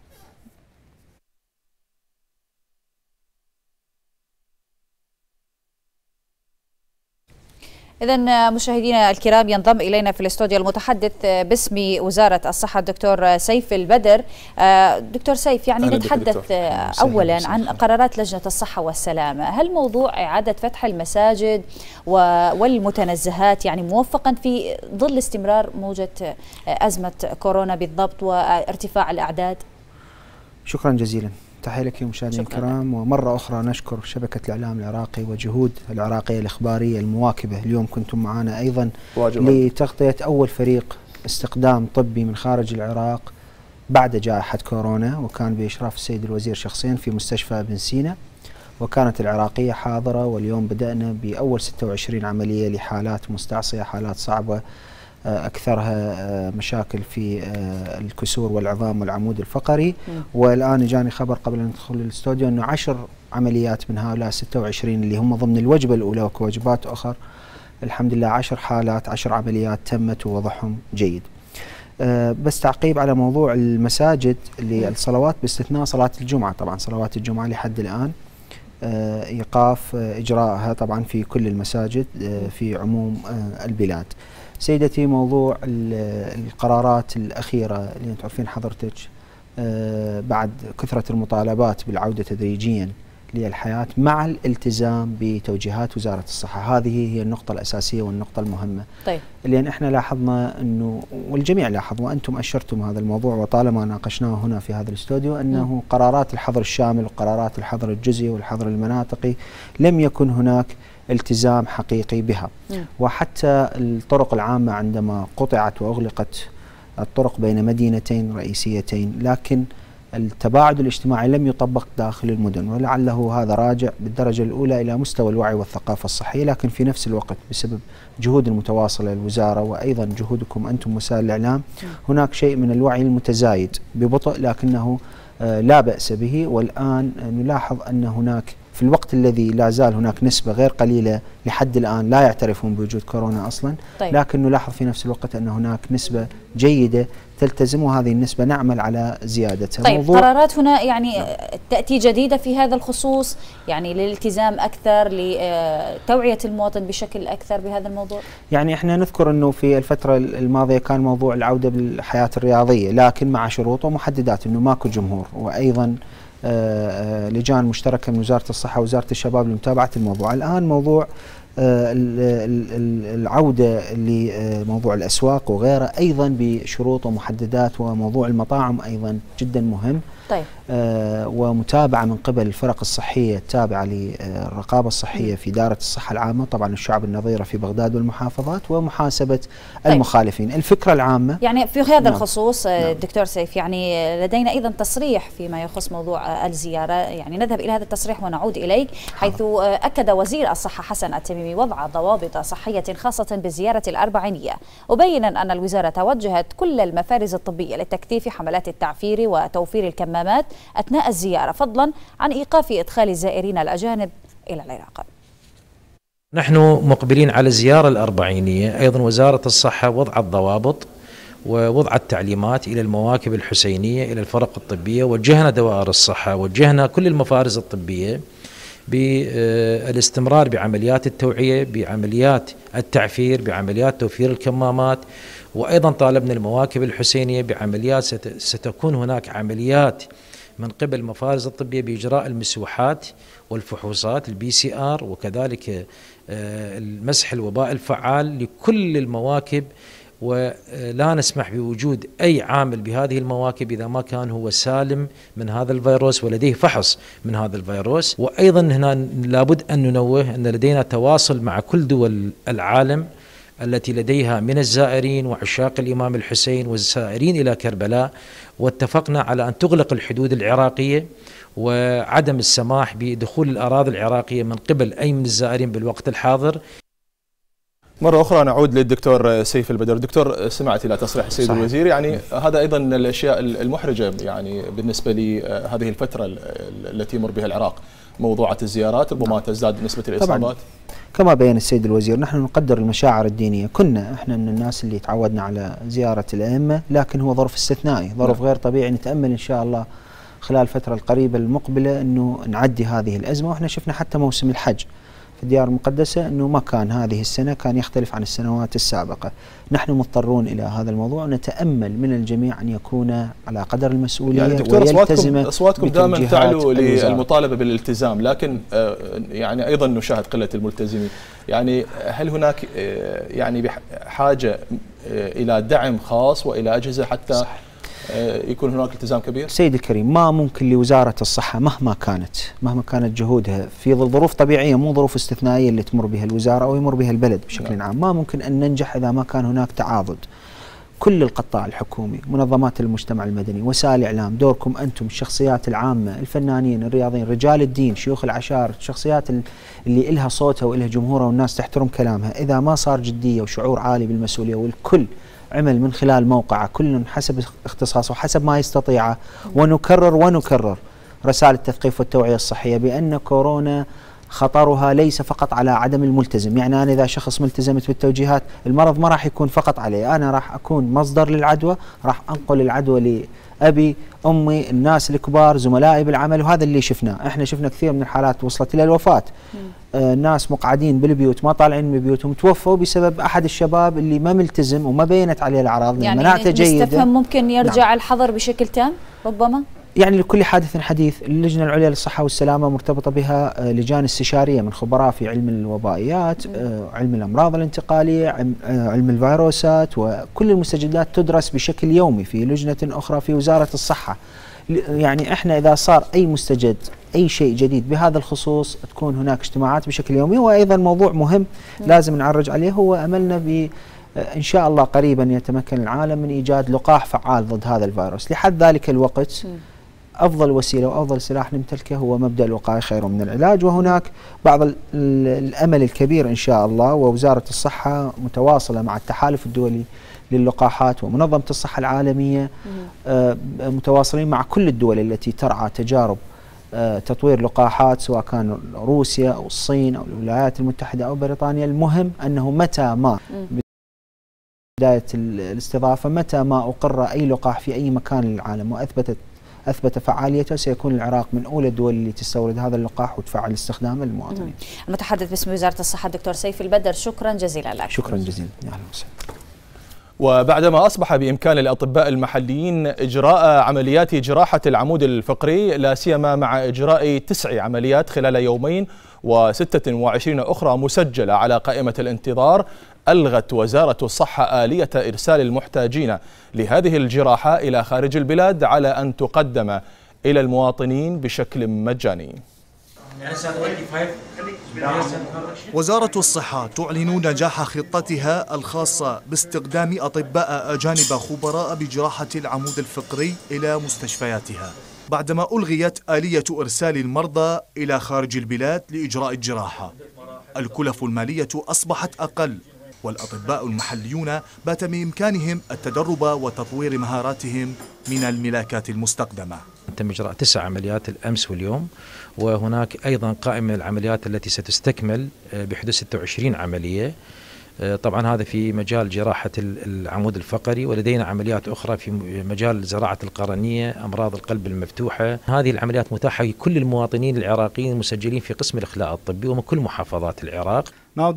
إذن مشاهدينا الكرام، ينضم إلينا في الاستوديو المتحدث باسم وزارة الصحة الدكتور سيف البدر. دكتور سيف، يعني نتحدث أولا عن قرارات لجنة الصحة والسلامة. هل موضوع إعادة فتح المساجد والمتنزهات يعني موفقا في ظل استمرار موجة أزمة كورونا بالضبط وارتفاع الأعداد؟ شكرا جزيلا، تحية لك مشاهدينا الكرام، ومرة أخرى نشكر شبكة الإعلام العراقي وجهود العراقية الإخبارية المواكبة. اليوم كنتم معنا أيضا لتغطية أول فريق استقدام طبي من خارج العراق بعد جائحة كورونا، وكان بإشراف السيد الوزير شخصيا في مستشفى بن سينا، وكانت العراقية حاضرة. واليوم بدأنا بأول ستة وعشرين عملية لحالات مستعصية، حالات صعبة أكثرها مشاكل في الكسور والعظام والعمود الفقري. والآن جاني خبر قبل أن ندخل الاستوديو أنه عشر عمليات من هؤلاء ستة وعشرين اللي هم ضمن الوجبة الأولى وكوجبات أخر، الحمد لله عشر حالات عشر عمليات تمت ووضعهم جيد. بس تعقيب على موضوع المساجد اللي الصلوات باستثناء صلاة الجمعة، طبعا صلوات الجمعة لحد الآن إيقاف إجراءها طبعا في كل المساجد في عموم البلاد. سيدتي، موضوع القرارات الأخيرة اللي انتم عارفين حضرتك بعد كثرة المطالبات بالعودة تدريجيا للحياة مع الالتزام بتوجيهات وزارة الصحة. هذه هي النقطة الأساسية والنقطة المهمة. طيب. لأن احنا لاحظنا أنه، والجميع لاحظ وأنتم أشرتم هذا الموضوع وطالما ناقشناه هنا في هذا الاستوديو، أنه م. قرارات الحظر الشامل وقرارات الحظر الجزئي والحظر المناطقي لم يكن هناك التزام حقيقي بها. م. وحتى الطرق العامة عندما قطعت وأغلقت الطرق بين مدينتين رئيسيتين، لكن التباعد الاجتماعي لم يطبق داخل المدن، ولعله هذا راجع بالدرجة الأولى إلى مستوى الوعي والثقافة الصحية، لكن في نفس الوقت بسبب جهود المتواصلة للوزارة وأيضا جهودكم أنتم وسائل الإعلام هناك شيء من الوعي المتزايد ببطء لكنه آه لا بأس به. والآن نلاحظ أن هناك في الوقت الذي لا زال هناك نسبة غير قليلة لحد الآن لا يعترفون بوجود كورونا أصلا. طيب. لكن نلاحظ في نفس الوقت أن هناك نسبة جيدة تلتزم، وهذه النسبة نعمل على زيادتها. طيب، قرارات هنا يعني نعم. تأتي جديدة في هذا الخصوص، يعني للالتزام أكثر، لتوعية المواطن بشكل أكثر بهذا الموضوع. يعني احنا نذكر أنه في الفترة الماضية كان موضوع العودة بالحياة الرياضية، لكن مع شروط ومحددات، أنه ماكو جمهور، وأيضا آه لجان مشتركة من وزارة الصحة ووزارة الشباب لمتابعة الموضوع. الآن موضوع آه العودة لموضوع الأسواق وغيره أيضا بشروط ومحددات، وموضوع المطاعم أيضا جدا مهم. طيب. آه ومتابعة من قبل الفرق الصحية التابعة للرقابة الصحية في دائرة الصحة العامة، طبعا الشعب النظيرة في بغداد والمحافظات، ومحاسبة طيب. المخالفين. الفكرة العامة يعني في هذا نعم. الخصوص نعم. دكتور سيف، يعني لدينا أيضا تصريح فيما يخص موضوع الزيارة، يعني نذهب إلى هذا التصريح ونعود إليك، حيث أكد وزير الصحة حسن التميمي وضع ضوابط صحية خاصة بالزيارة الأربعينية، وبينا أن الوزارة وجهت كل المفارز الطبية لتكثيف حملات التعفير وتوفير الكمامات أثناء الزيارة، فضلا عن إيقاف إدخال الزائرين الأجانب إلى العراق. نحن مقبلين على الزيارة الأربعينية، أيضا وزارة الصحة وضعت ضوابط ووضعت تعليمات إلى المواكب الحسينية، إلى الفرق الطبية، وجهنا دوائر الصحة، وجهنا كل المفارز الطبية بالاستمرار بعمليات التوعية، بعمليات التعفير، بعمليات توفير الكمامات، وأيضا طالبنا المواكب الحسينية بعمليات ستكون هناك عمليات من قبل المفارز الطبية بإجراء المسوحات والفحوصات البي سي آر، وكذلك المسح الوباء الفعال لكل المواكب، ولا نسمح بوجود أي عامل بهذه المواكب إذا ما كان هو سالم من هذا الفيروس ولديه فحص من هذا الفيروس. وأيضا هنا لابد أن ننوه أن لدينا تواصل مع كل دول العالم التي لديها من الزائرين وعشاق الإمام الحسين والسائرين إلى كربلاء، واتفقنا على أن تغلق الحدود العراقية وعدم السماح بدخول الأراضي العراقية من قبل أي من الزائرين بالوقت الحاضر. مرة أخرى نعود للدكتور سيف البدر. دكتور، سمعت إلى تصريح السيد صحيح. الوزير، يعني هذا أيضا من الأشياء المحرجة يعني بالنسبة لهذه الفترة التي يمر بها العراق، موضوعة الزيارات ربما تزداد نسبة الإصابات. كما بين السيد الوزير، نحن نقدر المشاعر الدينية، كنا احنا من الناس اللي تعودنا على زيارة الأئمة، لكن هو ظرف استثنائي، ظرف غير طبيعي. نتأمل إن شاء الله خلال الفترة القريبة المقبلة أنه نعدي هذه الأزمة. وإحنا شفنا حتى موسم الحج في الديار المقدسة أنه ما كان هذه السنة، كان يختلف عن السنوات السابقة. نحن مضطرون إلى هذا الموضوع، ونتأمل من الجميع أن يكون على قدر المسؤولية يعني ويلتزم. أصواتكم دائما تعلو للمطالبة بالالتزام، لكن يعني أيضا نشاهد قلة الملتزمين. يعني هل هناك يعني حاجة إلى دعم خاص وإلى أجهزة حتى صح. يكون هناك التزام كبير؟ سيدي الكريم، ما ممكن لوزارة الصحة مهما كانت مهما كانت جهودها في ظل ظروف طبيعية، مو ظروف استثنائية اللي تمر بها الوزارة أو يمر بها البلد بشكل عام، ما ممكن أن ننجح إذا ما كان هناك تعاضد. كل القطاع الحكومي، منظمات المجتمع المدني، وسائل الإعلام، دوركم أنتم، الشخصيات العامة، الفنانين، الرياضيين، رجال الدين، شيوخ العشائر، الشخصيات اللي إلها صوتها وإلها جمهورها والناس تحترم كلامها، إذا ما صار جدية وشعور عالي بالمسؤولية والكل عمل من خلال موقعه كل حسب اختصاصه وحسب ما يستطيعه، ونكرر ونكرر رسائل التثقيف والتوعية الصحية بأن كورونا خطرها ليس فقط على عدم الملتزم. يعني أنا إذا شخص ملتزمت بالتوجيهات، المرض ما راح يكون فقط علي، أنا راح أكون مصدر للعدوى، راح أنقل العدوى لأبي، أمي، الناس الكبار، زملائي بالعمل. وهذا اللي شفناه، إحنا شفنا كثير من الحالات وصلت إلى الوفاة. آه ناس مقعدين بالبيوت ما طالعين من بيوتهم توفوا بسبب أحد الشباب اللي ما ملتزم وما بينت عليه الأعراض. يعني مناعته جيدة. نستفهم ممكن يرجع نعم. الحظر بشكل تام ربما؟ يعني لكل حادث حديث. اللجنة العليا للصحة والسلامة مرتبطة بها لجان استشارية من خبراء في علم الوبائيات، علم الأمراض الانتقالية، علم الفيروسات، وكل المستجدات تدرس بشكل يومي في لجنة أخرى في وزارة الصحة. يعني احنا إذا صار أي مستجد أي شيء جديد بهذا الخصوص تكون هناك اجتماعات بشكل يومي. وأيضا موضوع مهم لازم نعرج عليه هو أملنا ب إن شاء الله قريبا يتمكن العالم من إيجاد لقاح فعال ضد هذا الفيروس. لحد ذلك الوقت أفضل وسيلة وأفضل سلاح نمتلكه هو مبدأ الوقاية خير من العلاج، وهناك بعض الأمل الكبير إن شاء الله. ووزارة الصحة متواصلة مع التحالف الدولي للقاحات ومنظمة الصحة العالمية، متواصلين مع كل الدول التي ترعى تجارب تطوير لقاحات، سواء كان روسيا أو الصين أو الولايات المتحدة أو بريطانيا. المهم أنه متى ما بداية الاستضافة متى ما أقر أي لقاح في أي مكان للعالم وأثبتت أثبت فعاليته، سيكون العراق من أولى الدول اللي تستورد هذا اللقاح وتفعل استخدامه للمواطنين. المتحدث باسم وزارة الصحة الدكتور سيف البدر، شكرا جزيلا لك. شكرا جزيلا. أهلا وسهلا. وبعدما أصبح بإمكان الأطباء المحليين إجراء عمليات جراحة العمود الفقري، لا سيما مع إجراء تسع عمليات خلال يومين وستة وعشرين أخرى مسجلة على قائمة الانتظار، ألغت وزارة الصحة آلية إرسال المحتاجين لهذه الجراحة إلى خارج البلاد على أن تقدم إلى المواطنين بشكل مجاني. وزارة الصحة تعلن نجاح خطتها الخاصة باستخدام أطباء أجانب خبراء بجراحة العمود الفقري إلى مستشفياتها، بعدما ألغيت آلية إرسال المرضى إلى خارج البلاد لإجراء الجراحة. الكلف المالية أصبحت أقل، والأطباء المحليون بات بإمكانهم التدرب وتطوير مهاراتهم من الملاكات المستقدمة. تم إجراء تسع عمليات الأمس واليوم، وهناك أيضا قائمة من العمليات التي ستستكمل بحدود ستة وعشرين عملية. طبعا هذا في مجال جراحة العمود الفقري، ولدينا عمليات أخرى في مجال زراعة القرنية، أمراض القلب المفتوحة. هذه العمليات متاحة لكل المواطنين العراقيين المسجلين في قسم الإخلاء الطبي ومن كل محافظات العراق.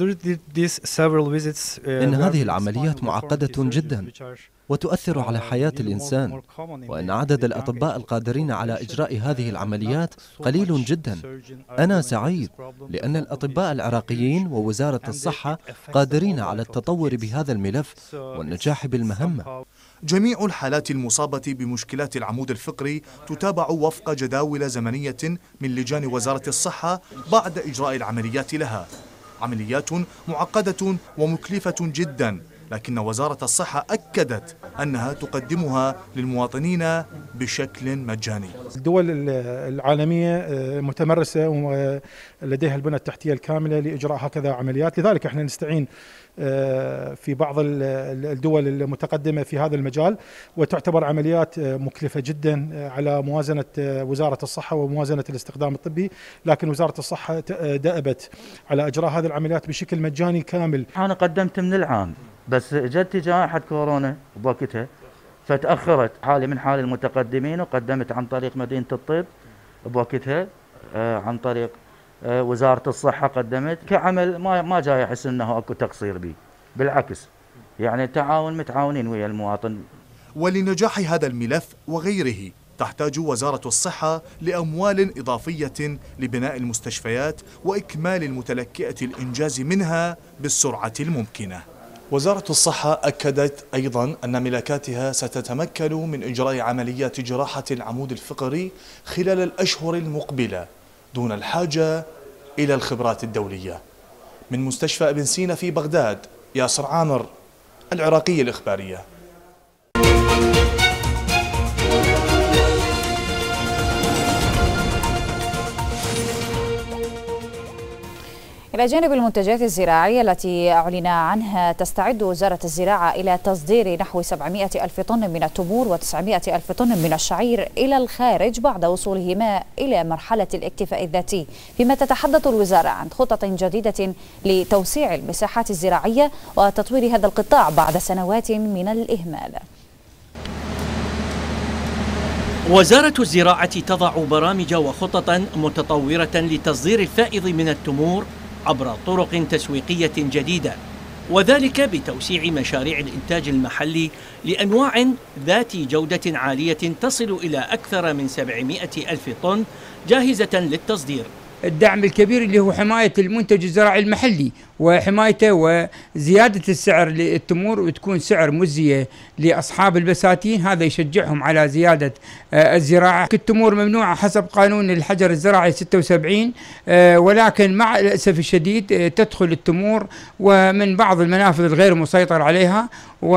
إن هذه العمليات معقدة جدا وتؤثر على حياة الإنسان، وأن عدد الأطباء القادرين على إجراء هذه العمليات قليل جدا. أنا سعيد لأن الأطباء العراقيين ووزارة الصحة قادرين على التطور بهذا الملف والنجاح بالمهمة. جميع الحالات المصابة بمشكلات العمود الفقري تتابع وفق جداول زمنية من لجان وزارة الصحة بعد إجراء العمليات لها. عمليات معقدة ومكلفة جدا، لكن وزارة الصحة أكدت أنها تقدمها للمواطنين بشكل مجاني. الدول العالمية متمرسة ولديها البنى التحتية الكاملة لإجراء هكذا عمليات، لذلك احنا نستعين في بعض الدول المتقدمة في هذا المجال، وتعتبر عمليات مكلفة جدا على موازنة وزارة الصحة وموازنة الاستخدام الطبي، لكن وزارة الصحة دأبت على إجراء هذه العمليات بشكل مجاني كامل. أنا قدمت من العام، بس جت جائحة كورونا بوقتها فتأخرت حالي من حال المتقدمين، وقدمت عن طريق مدينة الطب بوقتها، عن طريق وزارة الصحة قدمت كعمل. ما ما جاي أحس أنه أكو تقصير به، بالعكس يعني تعاون متعاونين ويا المواطن. ولنجاح هذا الملف وغيره تحتاج وزارة الصحة لأموال إضافية لبناء المستشفيات وإكمال المتلكئة الإنجاز منها بالسرعة الممكنة. وزارة الصحة أكدت أيضا أن ملاكاتها ستتمكن من إجراء عمليات جراحة العمود الفقري خلال الأشهر المقبلة دون الحاجة إلى الخبرات الدولية. من مستشفى ابن سينا في بغداد، ياسر عامر، العراقية الإخبارية. إلى جانب المنتجات الزراعية التي أعلن عنها، تستعد وزارة الزراعة إلى تصدير نحو سبعمائة ألف طن من التمور وتسعمائة ألف طن من الشعير إلى الخارج بعد وصولهما إلى مرحلة الاكتفاء الذاتي، فيما تتحدث الوزارة عن خطط جديدة لتوسيع المساحات الزراعية وتطوير هذا القطاع بعد سنوات من الإهمال. وزارة الزراعة تضع برامج وخططا متطورة لتصدير الفائض من التمور عبر طرق تسويقية جديدة، وذلك بتوسيع مشاريع الإنتاج المحلي لأنواع ذات جودة عالية تصل إلى أكثر من سبعمائة ألف طن جاهزة للتصدير. الدعم الكبير اللي هو حماية المنتج الزراعي المحلي وحمايته وزيادة السعر للتمور وتكون سعر مجزية لأصحاب البساتين، هذا يشجعهم على زيادة الزراعة. التمور ممنوعة حسب قانون الحجر الزراعي ستة وسبعين، ولكن مع الأسف الشديد تدخل التمور ومن بعض المنافذ الغير مسيطر عليها،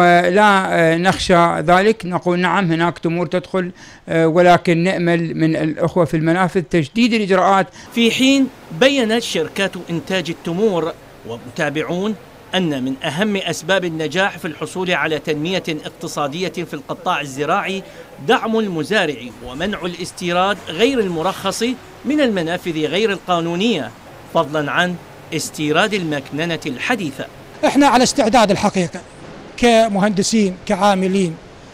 ولا نخشى ذلك، نقول نعم هناك تمور تدخل، ولكن نأمل من الأخوة في المنافذ تشديد الإجراءات. في حين بيّنت شركات إنتاج التمور ومتابعون أن من أهم أسباب النجاح في الحصول على تنمية اقتصادية في القطاع الزراعي دعم المزارع ومنع الاستيراد غير المرخص من المنافذ غير القانونية، فضلا عن استيراد المكننة الحديثة. احنا على استعداد الحقيقة كمهندسين كعاملين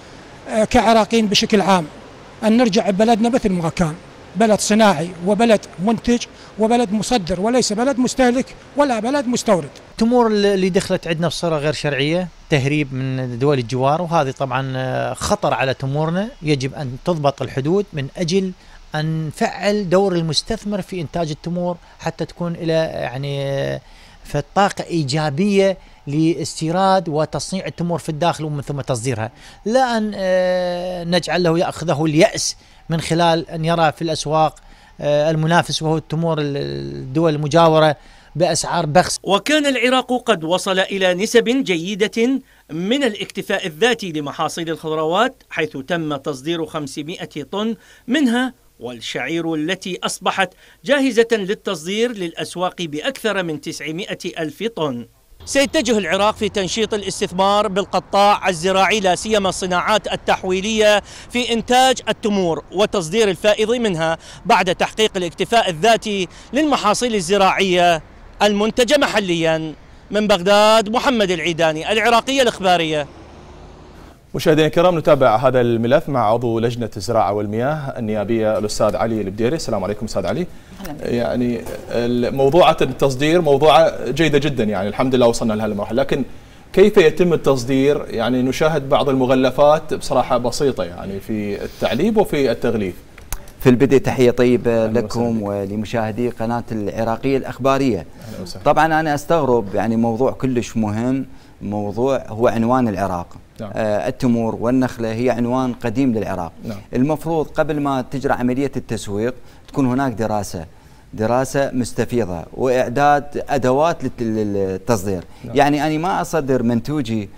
كعراقيين بشكل عام أن نرجع بلدنا مثل ما كان، بلد صناعي وبلد منتج وبلد مصدر وليس بلد مستهلك ولا بلد مستورد. التمور اللي دخلت عندنا بصورة غير شرعية تهريب من دول الجوار، وهذه طبعا خطر على تمورنا، يجب أن تضبط الحدود من أجل أن نفعل دور المستثمر في إنتاج التمور حتى تكون إلى يعني في طاقة إيجابية لاستيراد وتصنيع التمور في الداخل ومن ثم تصديرها، لا أن نجعل له يأخذه اليأس من خلال أن يرى في الأسواق المنافس وهو التمور الدول المجاورة بأسعار بخس. وكان العراق قد وصل إلى نسب جيدة من الاكتفاء الذاتي لمحاصيل الخضروات، حيث تم تصدير خمسمائة طن منها، والشعير التي أصبحت جاهزة للتصدير للأسواق بأكثر من تسعمائة ألف طن. سيتجه العراق في تنشيط الاستثمار بالقطاع الزراعي، لا سيما الصناعات التحويلية في إنتاج التمور وتصدير الفائض منها بعد تحقيق الاكتفاء الذاتي للمحاصيل الزراعية المنتجة محليا. من بغداد محمد العيداني، العراقية الإخبارية. مشاهدينا الكرام، نتابع هذا الملف مع عضو لجنة الزراعة والمياه النيابية الأستاذ علي البديري. السلام عليكم أستاذ علي. يعني موضوعة التصدير موضوعة جيدة جدا، يعني الحمد لله وصلنا لهذه المرحلة، لكن كيف يتم التصدير؟ يعني نشاهد بعض المغلفات بصراحة بسيطة يعني في التعليب وفي التغليف. في البدء تحية طيبة لكم ولمشاهدي قناة العراقية الأخبارية. طبعا أنا أستغرب، يعني موضوع كلش مهم، موضوع هو عنوان العراق. نعم. آه التمور والنخلة هي عنوان قديم للعراق. نعم. المفروض قبل ما تجرى عملية التسويق تكون هناك دراسة دراسة مستفيضة وإعداد أدوات للتصدير. نعم. يعني أنا ما أصدر منتوجي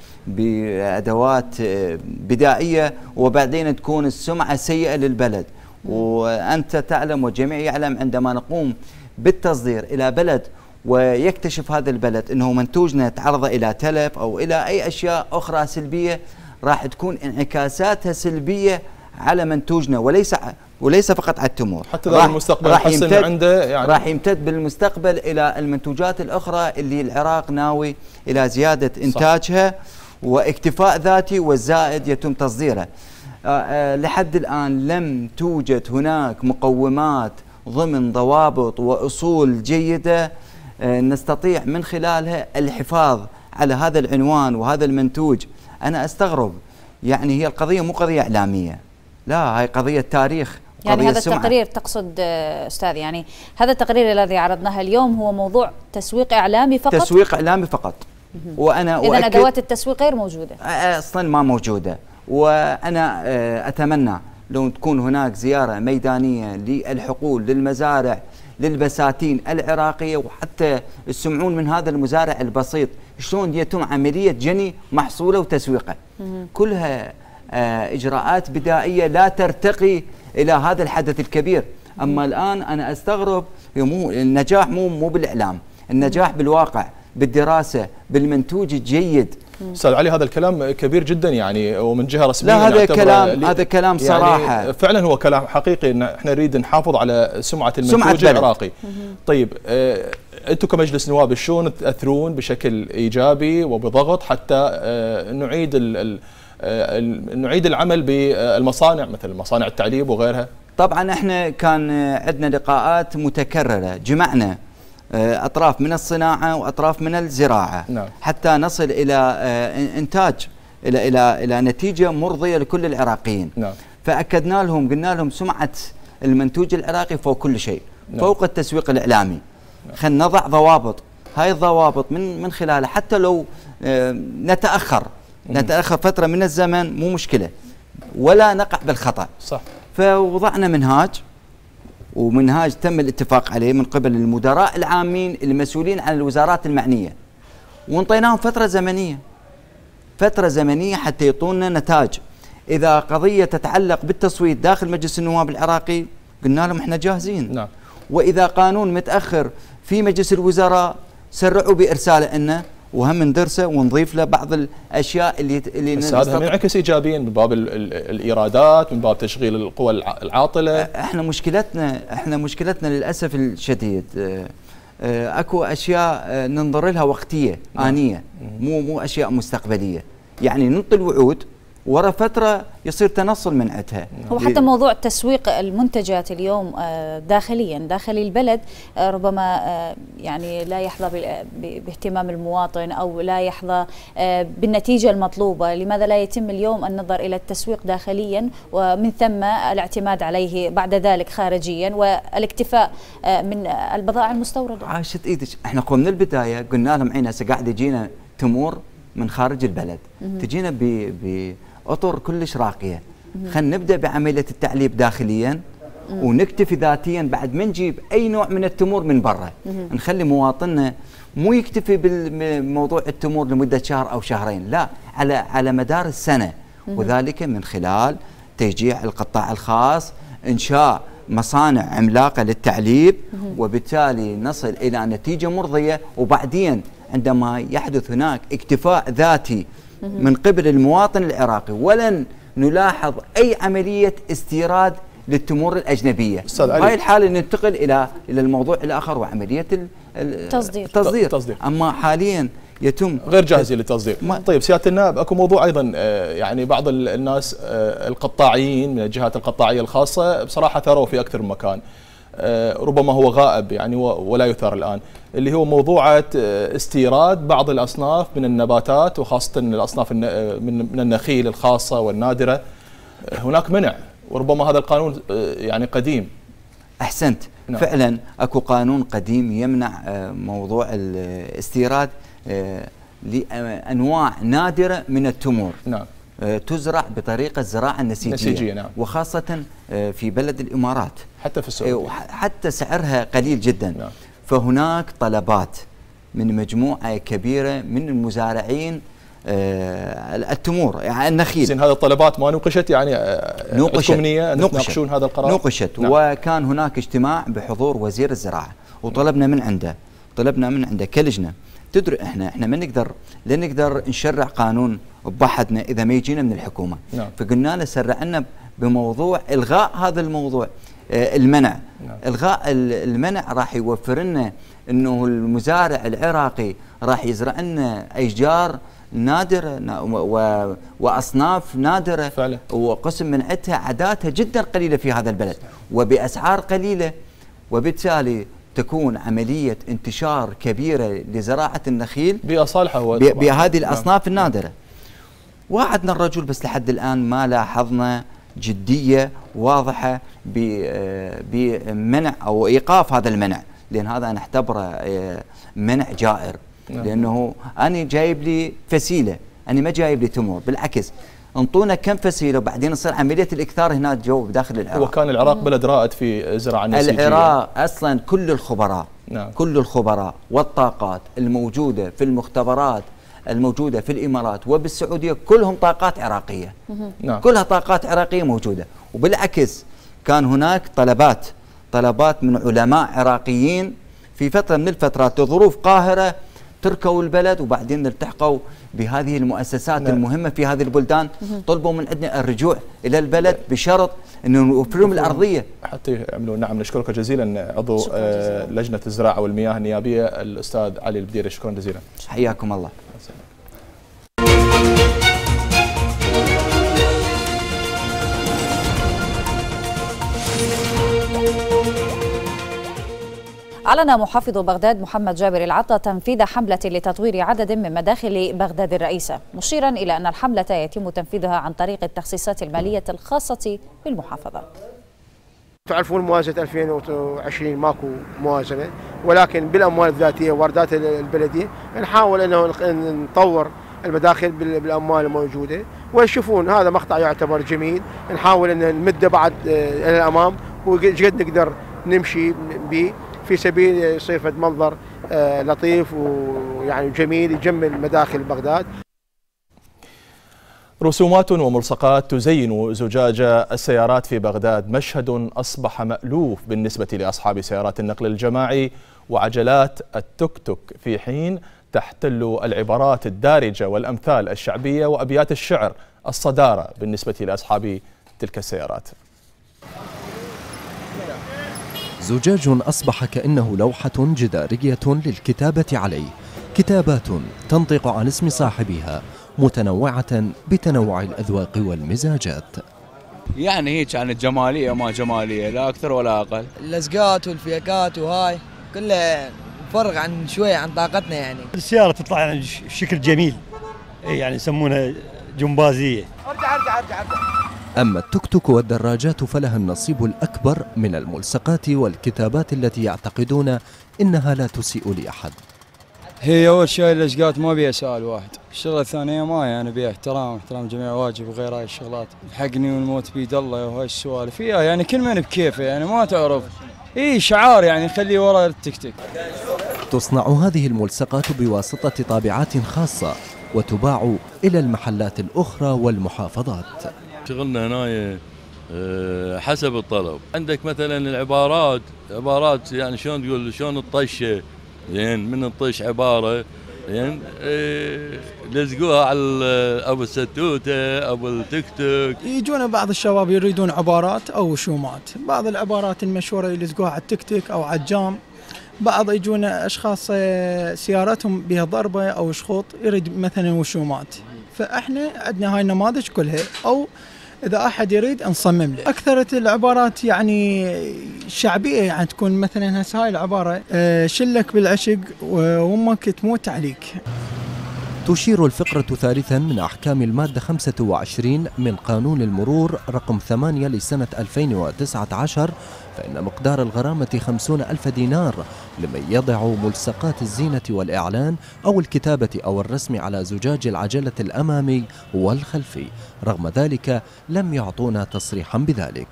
بأدوات بدائية وبعدين تكون السمعة سيئة للبلد. نعم. وأنت تعلم والجميع يعلم عندما نقوم بالتصدير إلى بلد ويكتشف هذا البلد أنه منتوجنا تعرض إلى تلف أو إلى أي أشياء أخرى سلبية، راح تكون انعكاساتها سلبية على منتوجنا وليس وليس فقط على التمور، حتى راح المستقبل راح يمتد عنده يعني راح يمتد بالمستقبل إلى المنتوجات الأخرى اللي العراق ناوي إلى زيادة إنتاجها واكتفاء ذاتي، والزائد يتم تصديره. أه لحد الآن لم توجد هناك مقومات ضمن ضوابط وأصول جيدة نستطيع من خلالها الحفاظ على هذا العنوان وهذا المنتوج. أنا أستغرب، يعني هي القضية مو قضية إعلامية، لا، هاي قضية تاريخ. يعني هذا التقرير تقصد أستاذ، يعني هذا التقرير الذي عرضناه اليوم هو موضوع تسويق إعلامي فقط؟ تسويق إعلامي فقط. وأنا إذن أدوات التسويق غير موجودة أصلا، ما موجودة. وأنا أتمنى لو تكون هناك زيارة ميدانية للحقول للمزارع للبساتين العراقية، وحتى يسمعون من هذا المزارع البسيط شلون يتم عملية جني محصوله وتسويقه. كلها إجراءات بدائية لا ترتقي إلى هذا الحدث الكبير. أما الآن أنا أستغرب، مو النجاح مو مو بالإعلام، النجاح بالواقع، بالدراسة، بالمنتوج الجيد. أستاذ علي، هذا الكلام كبير جدا يعني، ومن جهة رسمية. لا، هذا كلام هذا كلام صراحة، يعني فعلا هو كلام حقيقي، ان احنا نريد نحافظ على سمعة المنتوج العراقي. طيب آه انتم كمجلس نواب شلون تأثرون بشكل ايجابي وبضغط حتى آه نعيد ال آه نعيد العمل بالمصانع مثل مصانع التعليب وغيرها؟ طبعا احنا كان عندنا لقاءات متكررة، جمعنا أطراف من الصناعة وأطراف من الزراعة. نعم. حتى نصل إلى إنتاج إلى إلى إلى نتيجة مرضية لكل العراقيين. نعم. فأكدنا لهم، قلنا لهم سمعة المنتوج العراقي فوق كل شيء. نعم. فوق التسويق الإعلامي. نعم. خلينا نضع ضوابط، هاي الضوابط من من خلالها حتى لو نتأخر مم. نتأخر فترة من الزمن مو مشكلة، ولا نقع بالخطأ. صح. فوضعنا منهاج، ومنهاج تم الاتفاق عليه من قبل المدراء العامين المسؤولين عن الوزارات المعنية، وانطيناهم فترة زمنية فترة زمنية حتى يعطونا نتاج. إذا قضية تتعلق بالتصويت داخل مجلس النواب العراقي قلنا لهم احنا جاهزين. نعم. وإذا قانون متأخر في مجلس الوزراء سرعوا بإرساله لنا، وهم ندرسه ونضيف له بعض الاشياء اللي اللي بس هذا ينعكس ايجابيا من باب الايرادات، من باب تشغيل القوى العاطله. احنا مشكلتنا احنا مشكلتنا للاسف الشديد اكو اشياء ننظر لها وقتيه آنية، مو مو اشياء مستقبليه. يعني ننطي الوعود ورا فترة يصير تنصل من عندها. هو حتى موضوع تسويق المنتجات اليوم داخليا داخل البلد ربما يعني لا يحظى باهتمام المواطن أو لا يحظى بالنتيجة المطلوبة. لماذا لا يتم اليوم النظر إلى التسويق داخليا ومن ثم الاعتماد عليه بعد ذلك خارجيا والاكتفاء من البضائع المستوردة؟ عاشت ايدك، احنا قمنا من البداية قلنا لهم عين هسه قاعد يجينا تمور من خارج البلد، تجينا بأطر كلش راقية. خلينا نبدأ بعملية التعليب داخليا ونكتفي ذاتيا بعد ما نجيب أي نوع من التمور من برا. نخلي مواطننا مو يكتفي بموضوع التمور لمدة شهر أو شهرين، لا، على على مدار السنة، وذلك من خلال تشجيع القطاع الخاص، إنشاء مصانع عملاقة للتعليب، وبالتالي نصل إلى نتيجة مرضية. وبعدين عندما يحدث هناك اكتفاء ذاتي من قبل المواطن العراقي ولن نلاحظ أي عملية استيراد للتمور الأجنبية، هاي الحالة ننتقل إلى إلى الموضوع الآخر وعملية التصدير. التصدير. أما حاليا يتم غير جاهزين للتصدير. طيب سيادة النائب، اكو موضوع ايضا يعني بعض الناس القطاعيين من الجهات القطاعية الخاصة بصراحة ثاروا في أكثر من مكان، ربما هو غائب يعني ولا يثار الآن، اللي هو موضوع استيراد بعض الأصناف من النباتات وخاصة الأصناف من النخيل الخاصة والنادرة. هناك منع، وربما هذا القانون يعني قديم. أحسنت. نعم. فعلا أكو قانون قديم يمنع موضوع الاستيراد لأنواع نادرة من التمور. نعم. تزرع بطريقة الزراعة النسيجية. نسيجية. نعم. وخاصة في بلد الإمارات، حتى في السعودية، حتى سعرها قليل جدا. نعم. فهناك طلبات من مجموعة كبيرة من المزارعين التمور، يعني النخيل. زين، هذه الطلبات ما نوقشت يعني؟ نوقشت. نوقشون هذا القرار؟ نوقشت. نعم. وكان هناك اجتماع بحضور وزير الزراعة وطلبنا من عنده طلبنا من عنده كلجنة. تدري احنا احنا ما نقدر لا نقدر نشرع قانون بوحدنا اذا ما يجينا من الحكومه. نعم. فقلنا له سرع لنا بموضوع الغاء هذا الموضوع، آه المنع. نعم. الغاء المنع راح يوفر لنا انه المزارع العراقي راح يزرع لنا اشجار نادره واصناف نادره فعلا. وقسم من عدتها عاداتها جدا قليله في هذا البلد وباسعار قليله، وبالتالي تكون عملية انتشار كبيرة لزراعة النخيل بيئة صالحة بهذه الأصناف النادرة. وعدنا الرجل بس لحد الآن ما لاحظنا جدية واضحة بمنع أو إيقاف هذا المنع، لأن هذا أنا أعتبره منع جائر. لأنه أنا جايب لي فسيلة، أنا ما جايب لي تمور، بالعكس انطونا كم فسيله وبعدين تصير عمليه الاكثار هناك جو داخل العراق. وكان العراق بلد رائد في الزراعه النسيجيه. العراق اصلا كل الخبراء نعم. كل الخبراء والطاقات الموجوده في المختبرات الموجوده في الامارات وبالسعوديه كلهم طاقات عراقيه. نعم. كلها طاقات عراقيه موجوده، وبالعكس كان هناك طلبات طلبات من علماء عراقيين في فتره من الفترات لظروف قاهره تركوا البلد وبعدين التحقوا بهذه المؤسسات نعم. المهمة في هذه البلدان، طلبوا من عندنا الرجوع إلى البلد بشرط أنه نوفر لهم الأرضية حتى يعملوا. نعم، نشكرك جزيلا عضو آه لجنة الزراعة والمياه النيابية الأستاذ علي البديري، شكرا جزيلا. حياكم الله. أعلن محافظ بغداد محمد جابر العطا تنفيذ حملة لتطوير عدد من مداخل بغداد الرئيسة، مشيرا إلى أن الحملة يتم تنفيذها عن طريق التخصيصات المالية الخاصة بالمحافظة. تعرفون موازنة ألفين وعشرين ماكو موازنة، ولكن بالأموال الذاتية واردات البلدية نحاول أنه نطور المداخل بالأموال الموجودة، ويشوفون هذا مقطع يعتبر جميل، نحاول أن نمده بعد إلى الأمام وقد نقدر نمشي به في سبيل صفة منظر لطيف ويعني جميل يجمل مداخل بغداد. رسومات وملصقات تزين زجاج السيارات في بغداد، مشهد أصبح مألوف بالنسبة لأصحاب سيارات النقل الجماعي وعجلات التوك توك، في حين تحتل العبارات الدارجة والأمثال الشعبية وأبيات الشعر الصدارة بالنسبة لأصحاب تلك السيارات. زجاج أصبح كأنه لوحة جدارية للكتابة عليه، كتابات تنطق عن اسم صاحبها متنوعة بتنوع الأذواق والمزاجات. يعني هيك كانت جمالية ما جمالية، لا أكثر ولا أقل. اللزقات والفيكات وهاي كلها فرق عن شوية عن طاقتنا. يعني السيارة تطلع يعني بشكل جميل، يعني يسمونها جمبازية. ارجع ارجع ارجع ارجع. أما التوك توك والدراجات فلها النصيب الأكبر من الملصقات والكتابات التي يعتقدون إنها لا تسيء لأحد. هي أول شيء اللزقات ما بيها سؤال واحد، الشغلة الثانية ما يعني بيها احترام احترام جميع واجب وغير هاي الشغلات، الحقني والموت بيد الله وهاي السوالف فيها يعني كل من بكيفه يعني ما تعرف، اي شعار يعني خليه ورا التيك توك. تصنع هذه الملصقات بواسطة طابعات خاصة وتباع إلى المحلات الأخرى والمحافظات. شغلنا هنا حسب الطلب، عندك مثلا العبارات عبارات يعني شلون تقول شلون الطشه زين من الطش عباره زين إيه لزقوها على ابو الستوته ابو التيك توك. يجونا بعض الشباب يريدون عبارات او شومات، بعض العبارات المشهوره يلزقوها على التيك توك او على الجام، بعض يجونا اشخاص سياراتهم بها ضربه او شخوط يريد مثلا وشومات، فاحنا عندنا هاي النماذج كلها، او إذا أحد يريد نصمم له. أكثر العبارات يعني شعبية، يعني تكون مثلا هسه هاي العبارة شلك بالعشق وأمك تموت عليك. تشير الفقرة ثالثا من أحكام المادة خمسة وعشرين من قانون المرور رقم ثمانية لسنة ألفين وتسعة عشر، فإن مقدار الغرامة خمسون ألف دينار لمن يضع ملصقات الزينة والإعلان أو الكتابة أو الرسم على زجاج العجلة الأمامي والخلفي. رغم ذلك لم يعطونا تصريحا بذلك.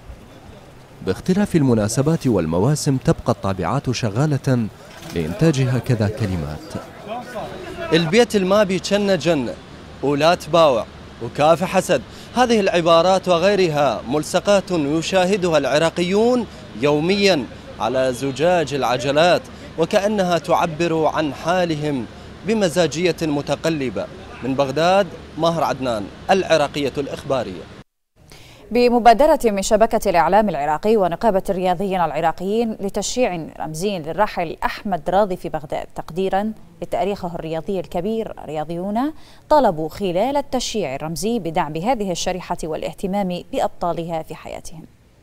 باختلاف المناسبات والمواسم تبقى الطابعات شغالة لإنتاج هكذا كلمات: البيت المابي جنة جنة ولا تباوع وكاف حسد. هذه العبارات وغيرها ملصقات يشاهدها العراقيون يوميا على زجاج العجلات، وكأنها تعبر عن حالهم بمزاجية متقلبة. من بغداد ماهر عدنان، العراقية الإخبارية. بمبادرة من شبكة الإعلام العراقي ونقابة الرياضيين العراقيين لتشييع رمزي للراحل أحمد راضي في بغداد تقديرا لتاريخه الرياضي الكبير، الرياضيون طلبوا خلال التشييع الرمزي بدعم هذه الشريحة والاهتمام بأبطالها في حياتهم.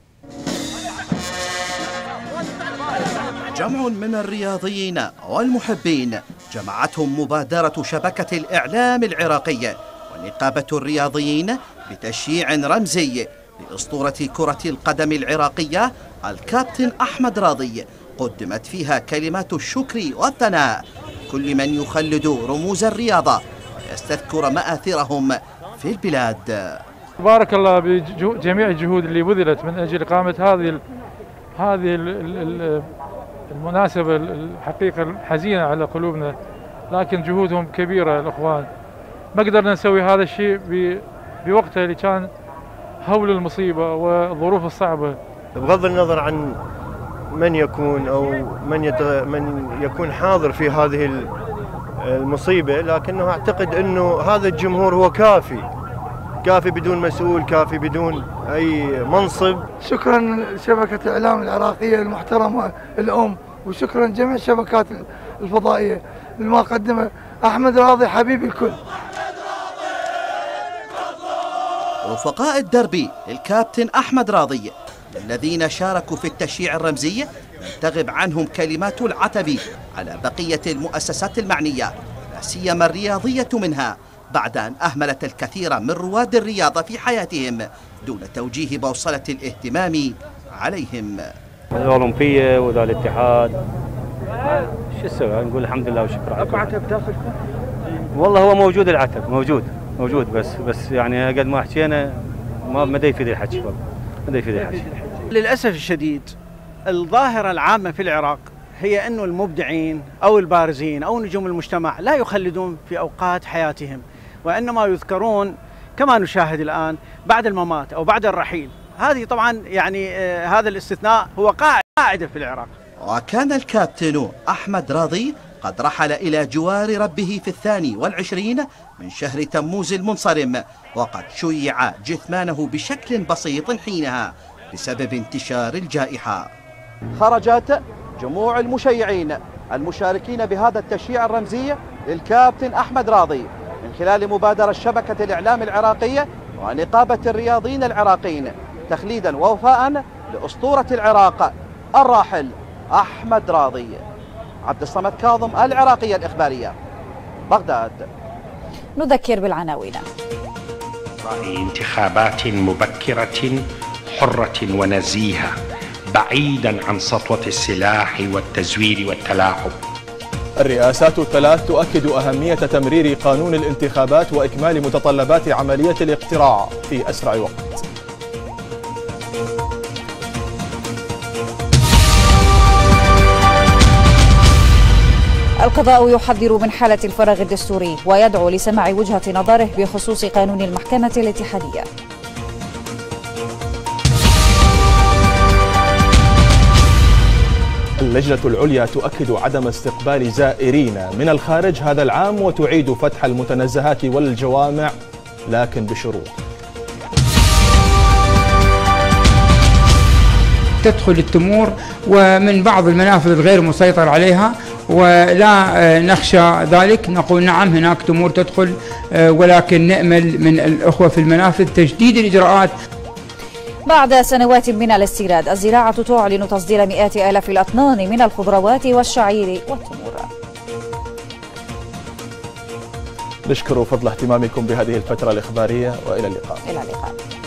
جمع من الرياضيين والمحبين جمعتهم مبادرة شبكة الإعلام العراقية ونقابة الرياضيين بتشييع رمزي لأسطورة كرة القدم العراقية الكابتن أحمد راضي، قدمت فيها كلمات الشكر والثناء كل من يخلد رموز الرياضة ويستذكر مآثرهم في البلاد. بارك الله بجميع الجهود اللي بذلت من أجل إقامة هذه هذه المناسبة الحقيقة الحزينة على قلوبنا، لكن جهودهم كبيرة الأخوان. ما قدرنا نسوي هذا الشيء بوقتها اللي كان هول المصيبة والظروف الصعبة. بغض النظر عن من يكون أو من, يت... من يكون حاضر في هذه المصيبة، لكنه أعتقد أنه هذا الجمهور هو كافي كافي بدون مسؤول، كافي بدون أي منصب. شكرا لشبكة الإعلام العراقية المحترمة الأم، وشكرا جميع الشبكات الفضائية لما قدمه أحمد راضي حبيب الكل. رفقاء الدربي للكابتن أحمد راضي الذين شاركوا في التشييع الرمزي تغب عنهم كلمات العتب على بقية المؤسسات المعنية لا سيما الرياضية منها، بعد أن أهملت الكثير من رواد الرياضة في حياتهم دون توجيه بوصلة الاهتمام عليهم. الأولمبية وذا الاتحاد شو نسوي؟ نقول الحمد لله وشكرا. اكو عتب داخلكم؟ والله هو موجود العتب، موجود موجود بس بس يعني قد ما حكينا ما ما يفيد الحكي، والله ما يفيد الحكي. للأسف الشديد الظاهرة العامة في العراق هي أنه المبدعين أو البارزين أو نجوم المجتمع لا يخلدون في أوقات حياتهم، وإنما يذكرون كما نشاهد الآن بعد الممات أو بعد الرحيل. هذه طبعا يعني آه هذا الاستثناء هو قاعدة في العراق. وكان الكابتن أحمد راضي قد رحل إلى جوار ربه في الثاني والعشرين من شهر تموز المنصرم، وقد شيع جثمانه بشكل بسيط حينها بسبب انتشار الجائحة. خرجت جموع المشيعين المشاركين بهذا التشييع الرمزي للكابتن أحمد راضي من خلال مبادرة شبكة الإعلام العراقية ونقابة الرياضيين العراقيين، تخليدا ووفاء لأسطورة العراق الراحل أحمد راضي. عبد الصمد كاظم، العراقية الإخبارية، بغداد. نذكر بالعناوين. رأي انتخابات مبكرة حرة ونزيهة بعيدا عن سطوة السلاح والتزوير والتلاعب. الرئاسات الثلاث تؤكد أهمية تمرير قانون الانتخابات وإكمال متطلبات عملية الاقتراع في أسرع وقت. القضاء يحذر من حالة الفراغ الدستوري ويدعو لسماع وجهة نظره بخصوص قانون المحكمة الاتحادية. اللجنة العليا تؤكد عدم استقبال زائرين من الخارج هذا العام وتعيد فتح المتنزهات والجوامع لكن بشروط. تدخل التمور ومن بعض المنافذ الغير مسيطر عليها ولا نخشى ذلك، نقول نعم هناك تمور تدخل، ولكن نأمل من الأخوة في المنافذ تجديد الإجراءات. بعد سنوات من الاستيراد، الزراعة تعلن تصدير مئات آلاف الأطنان من الخضروات والشعير والتمور. نشكر فضل اهتمامكم بهذه الفترة الإخبارية وإلى اللقاء. إلى اللقاء.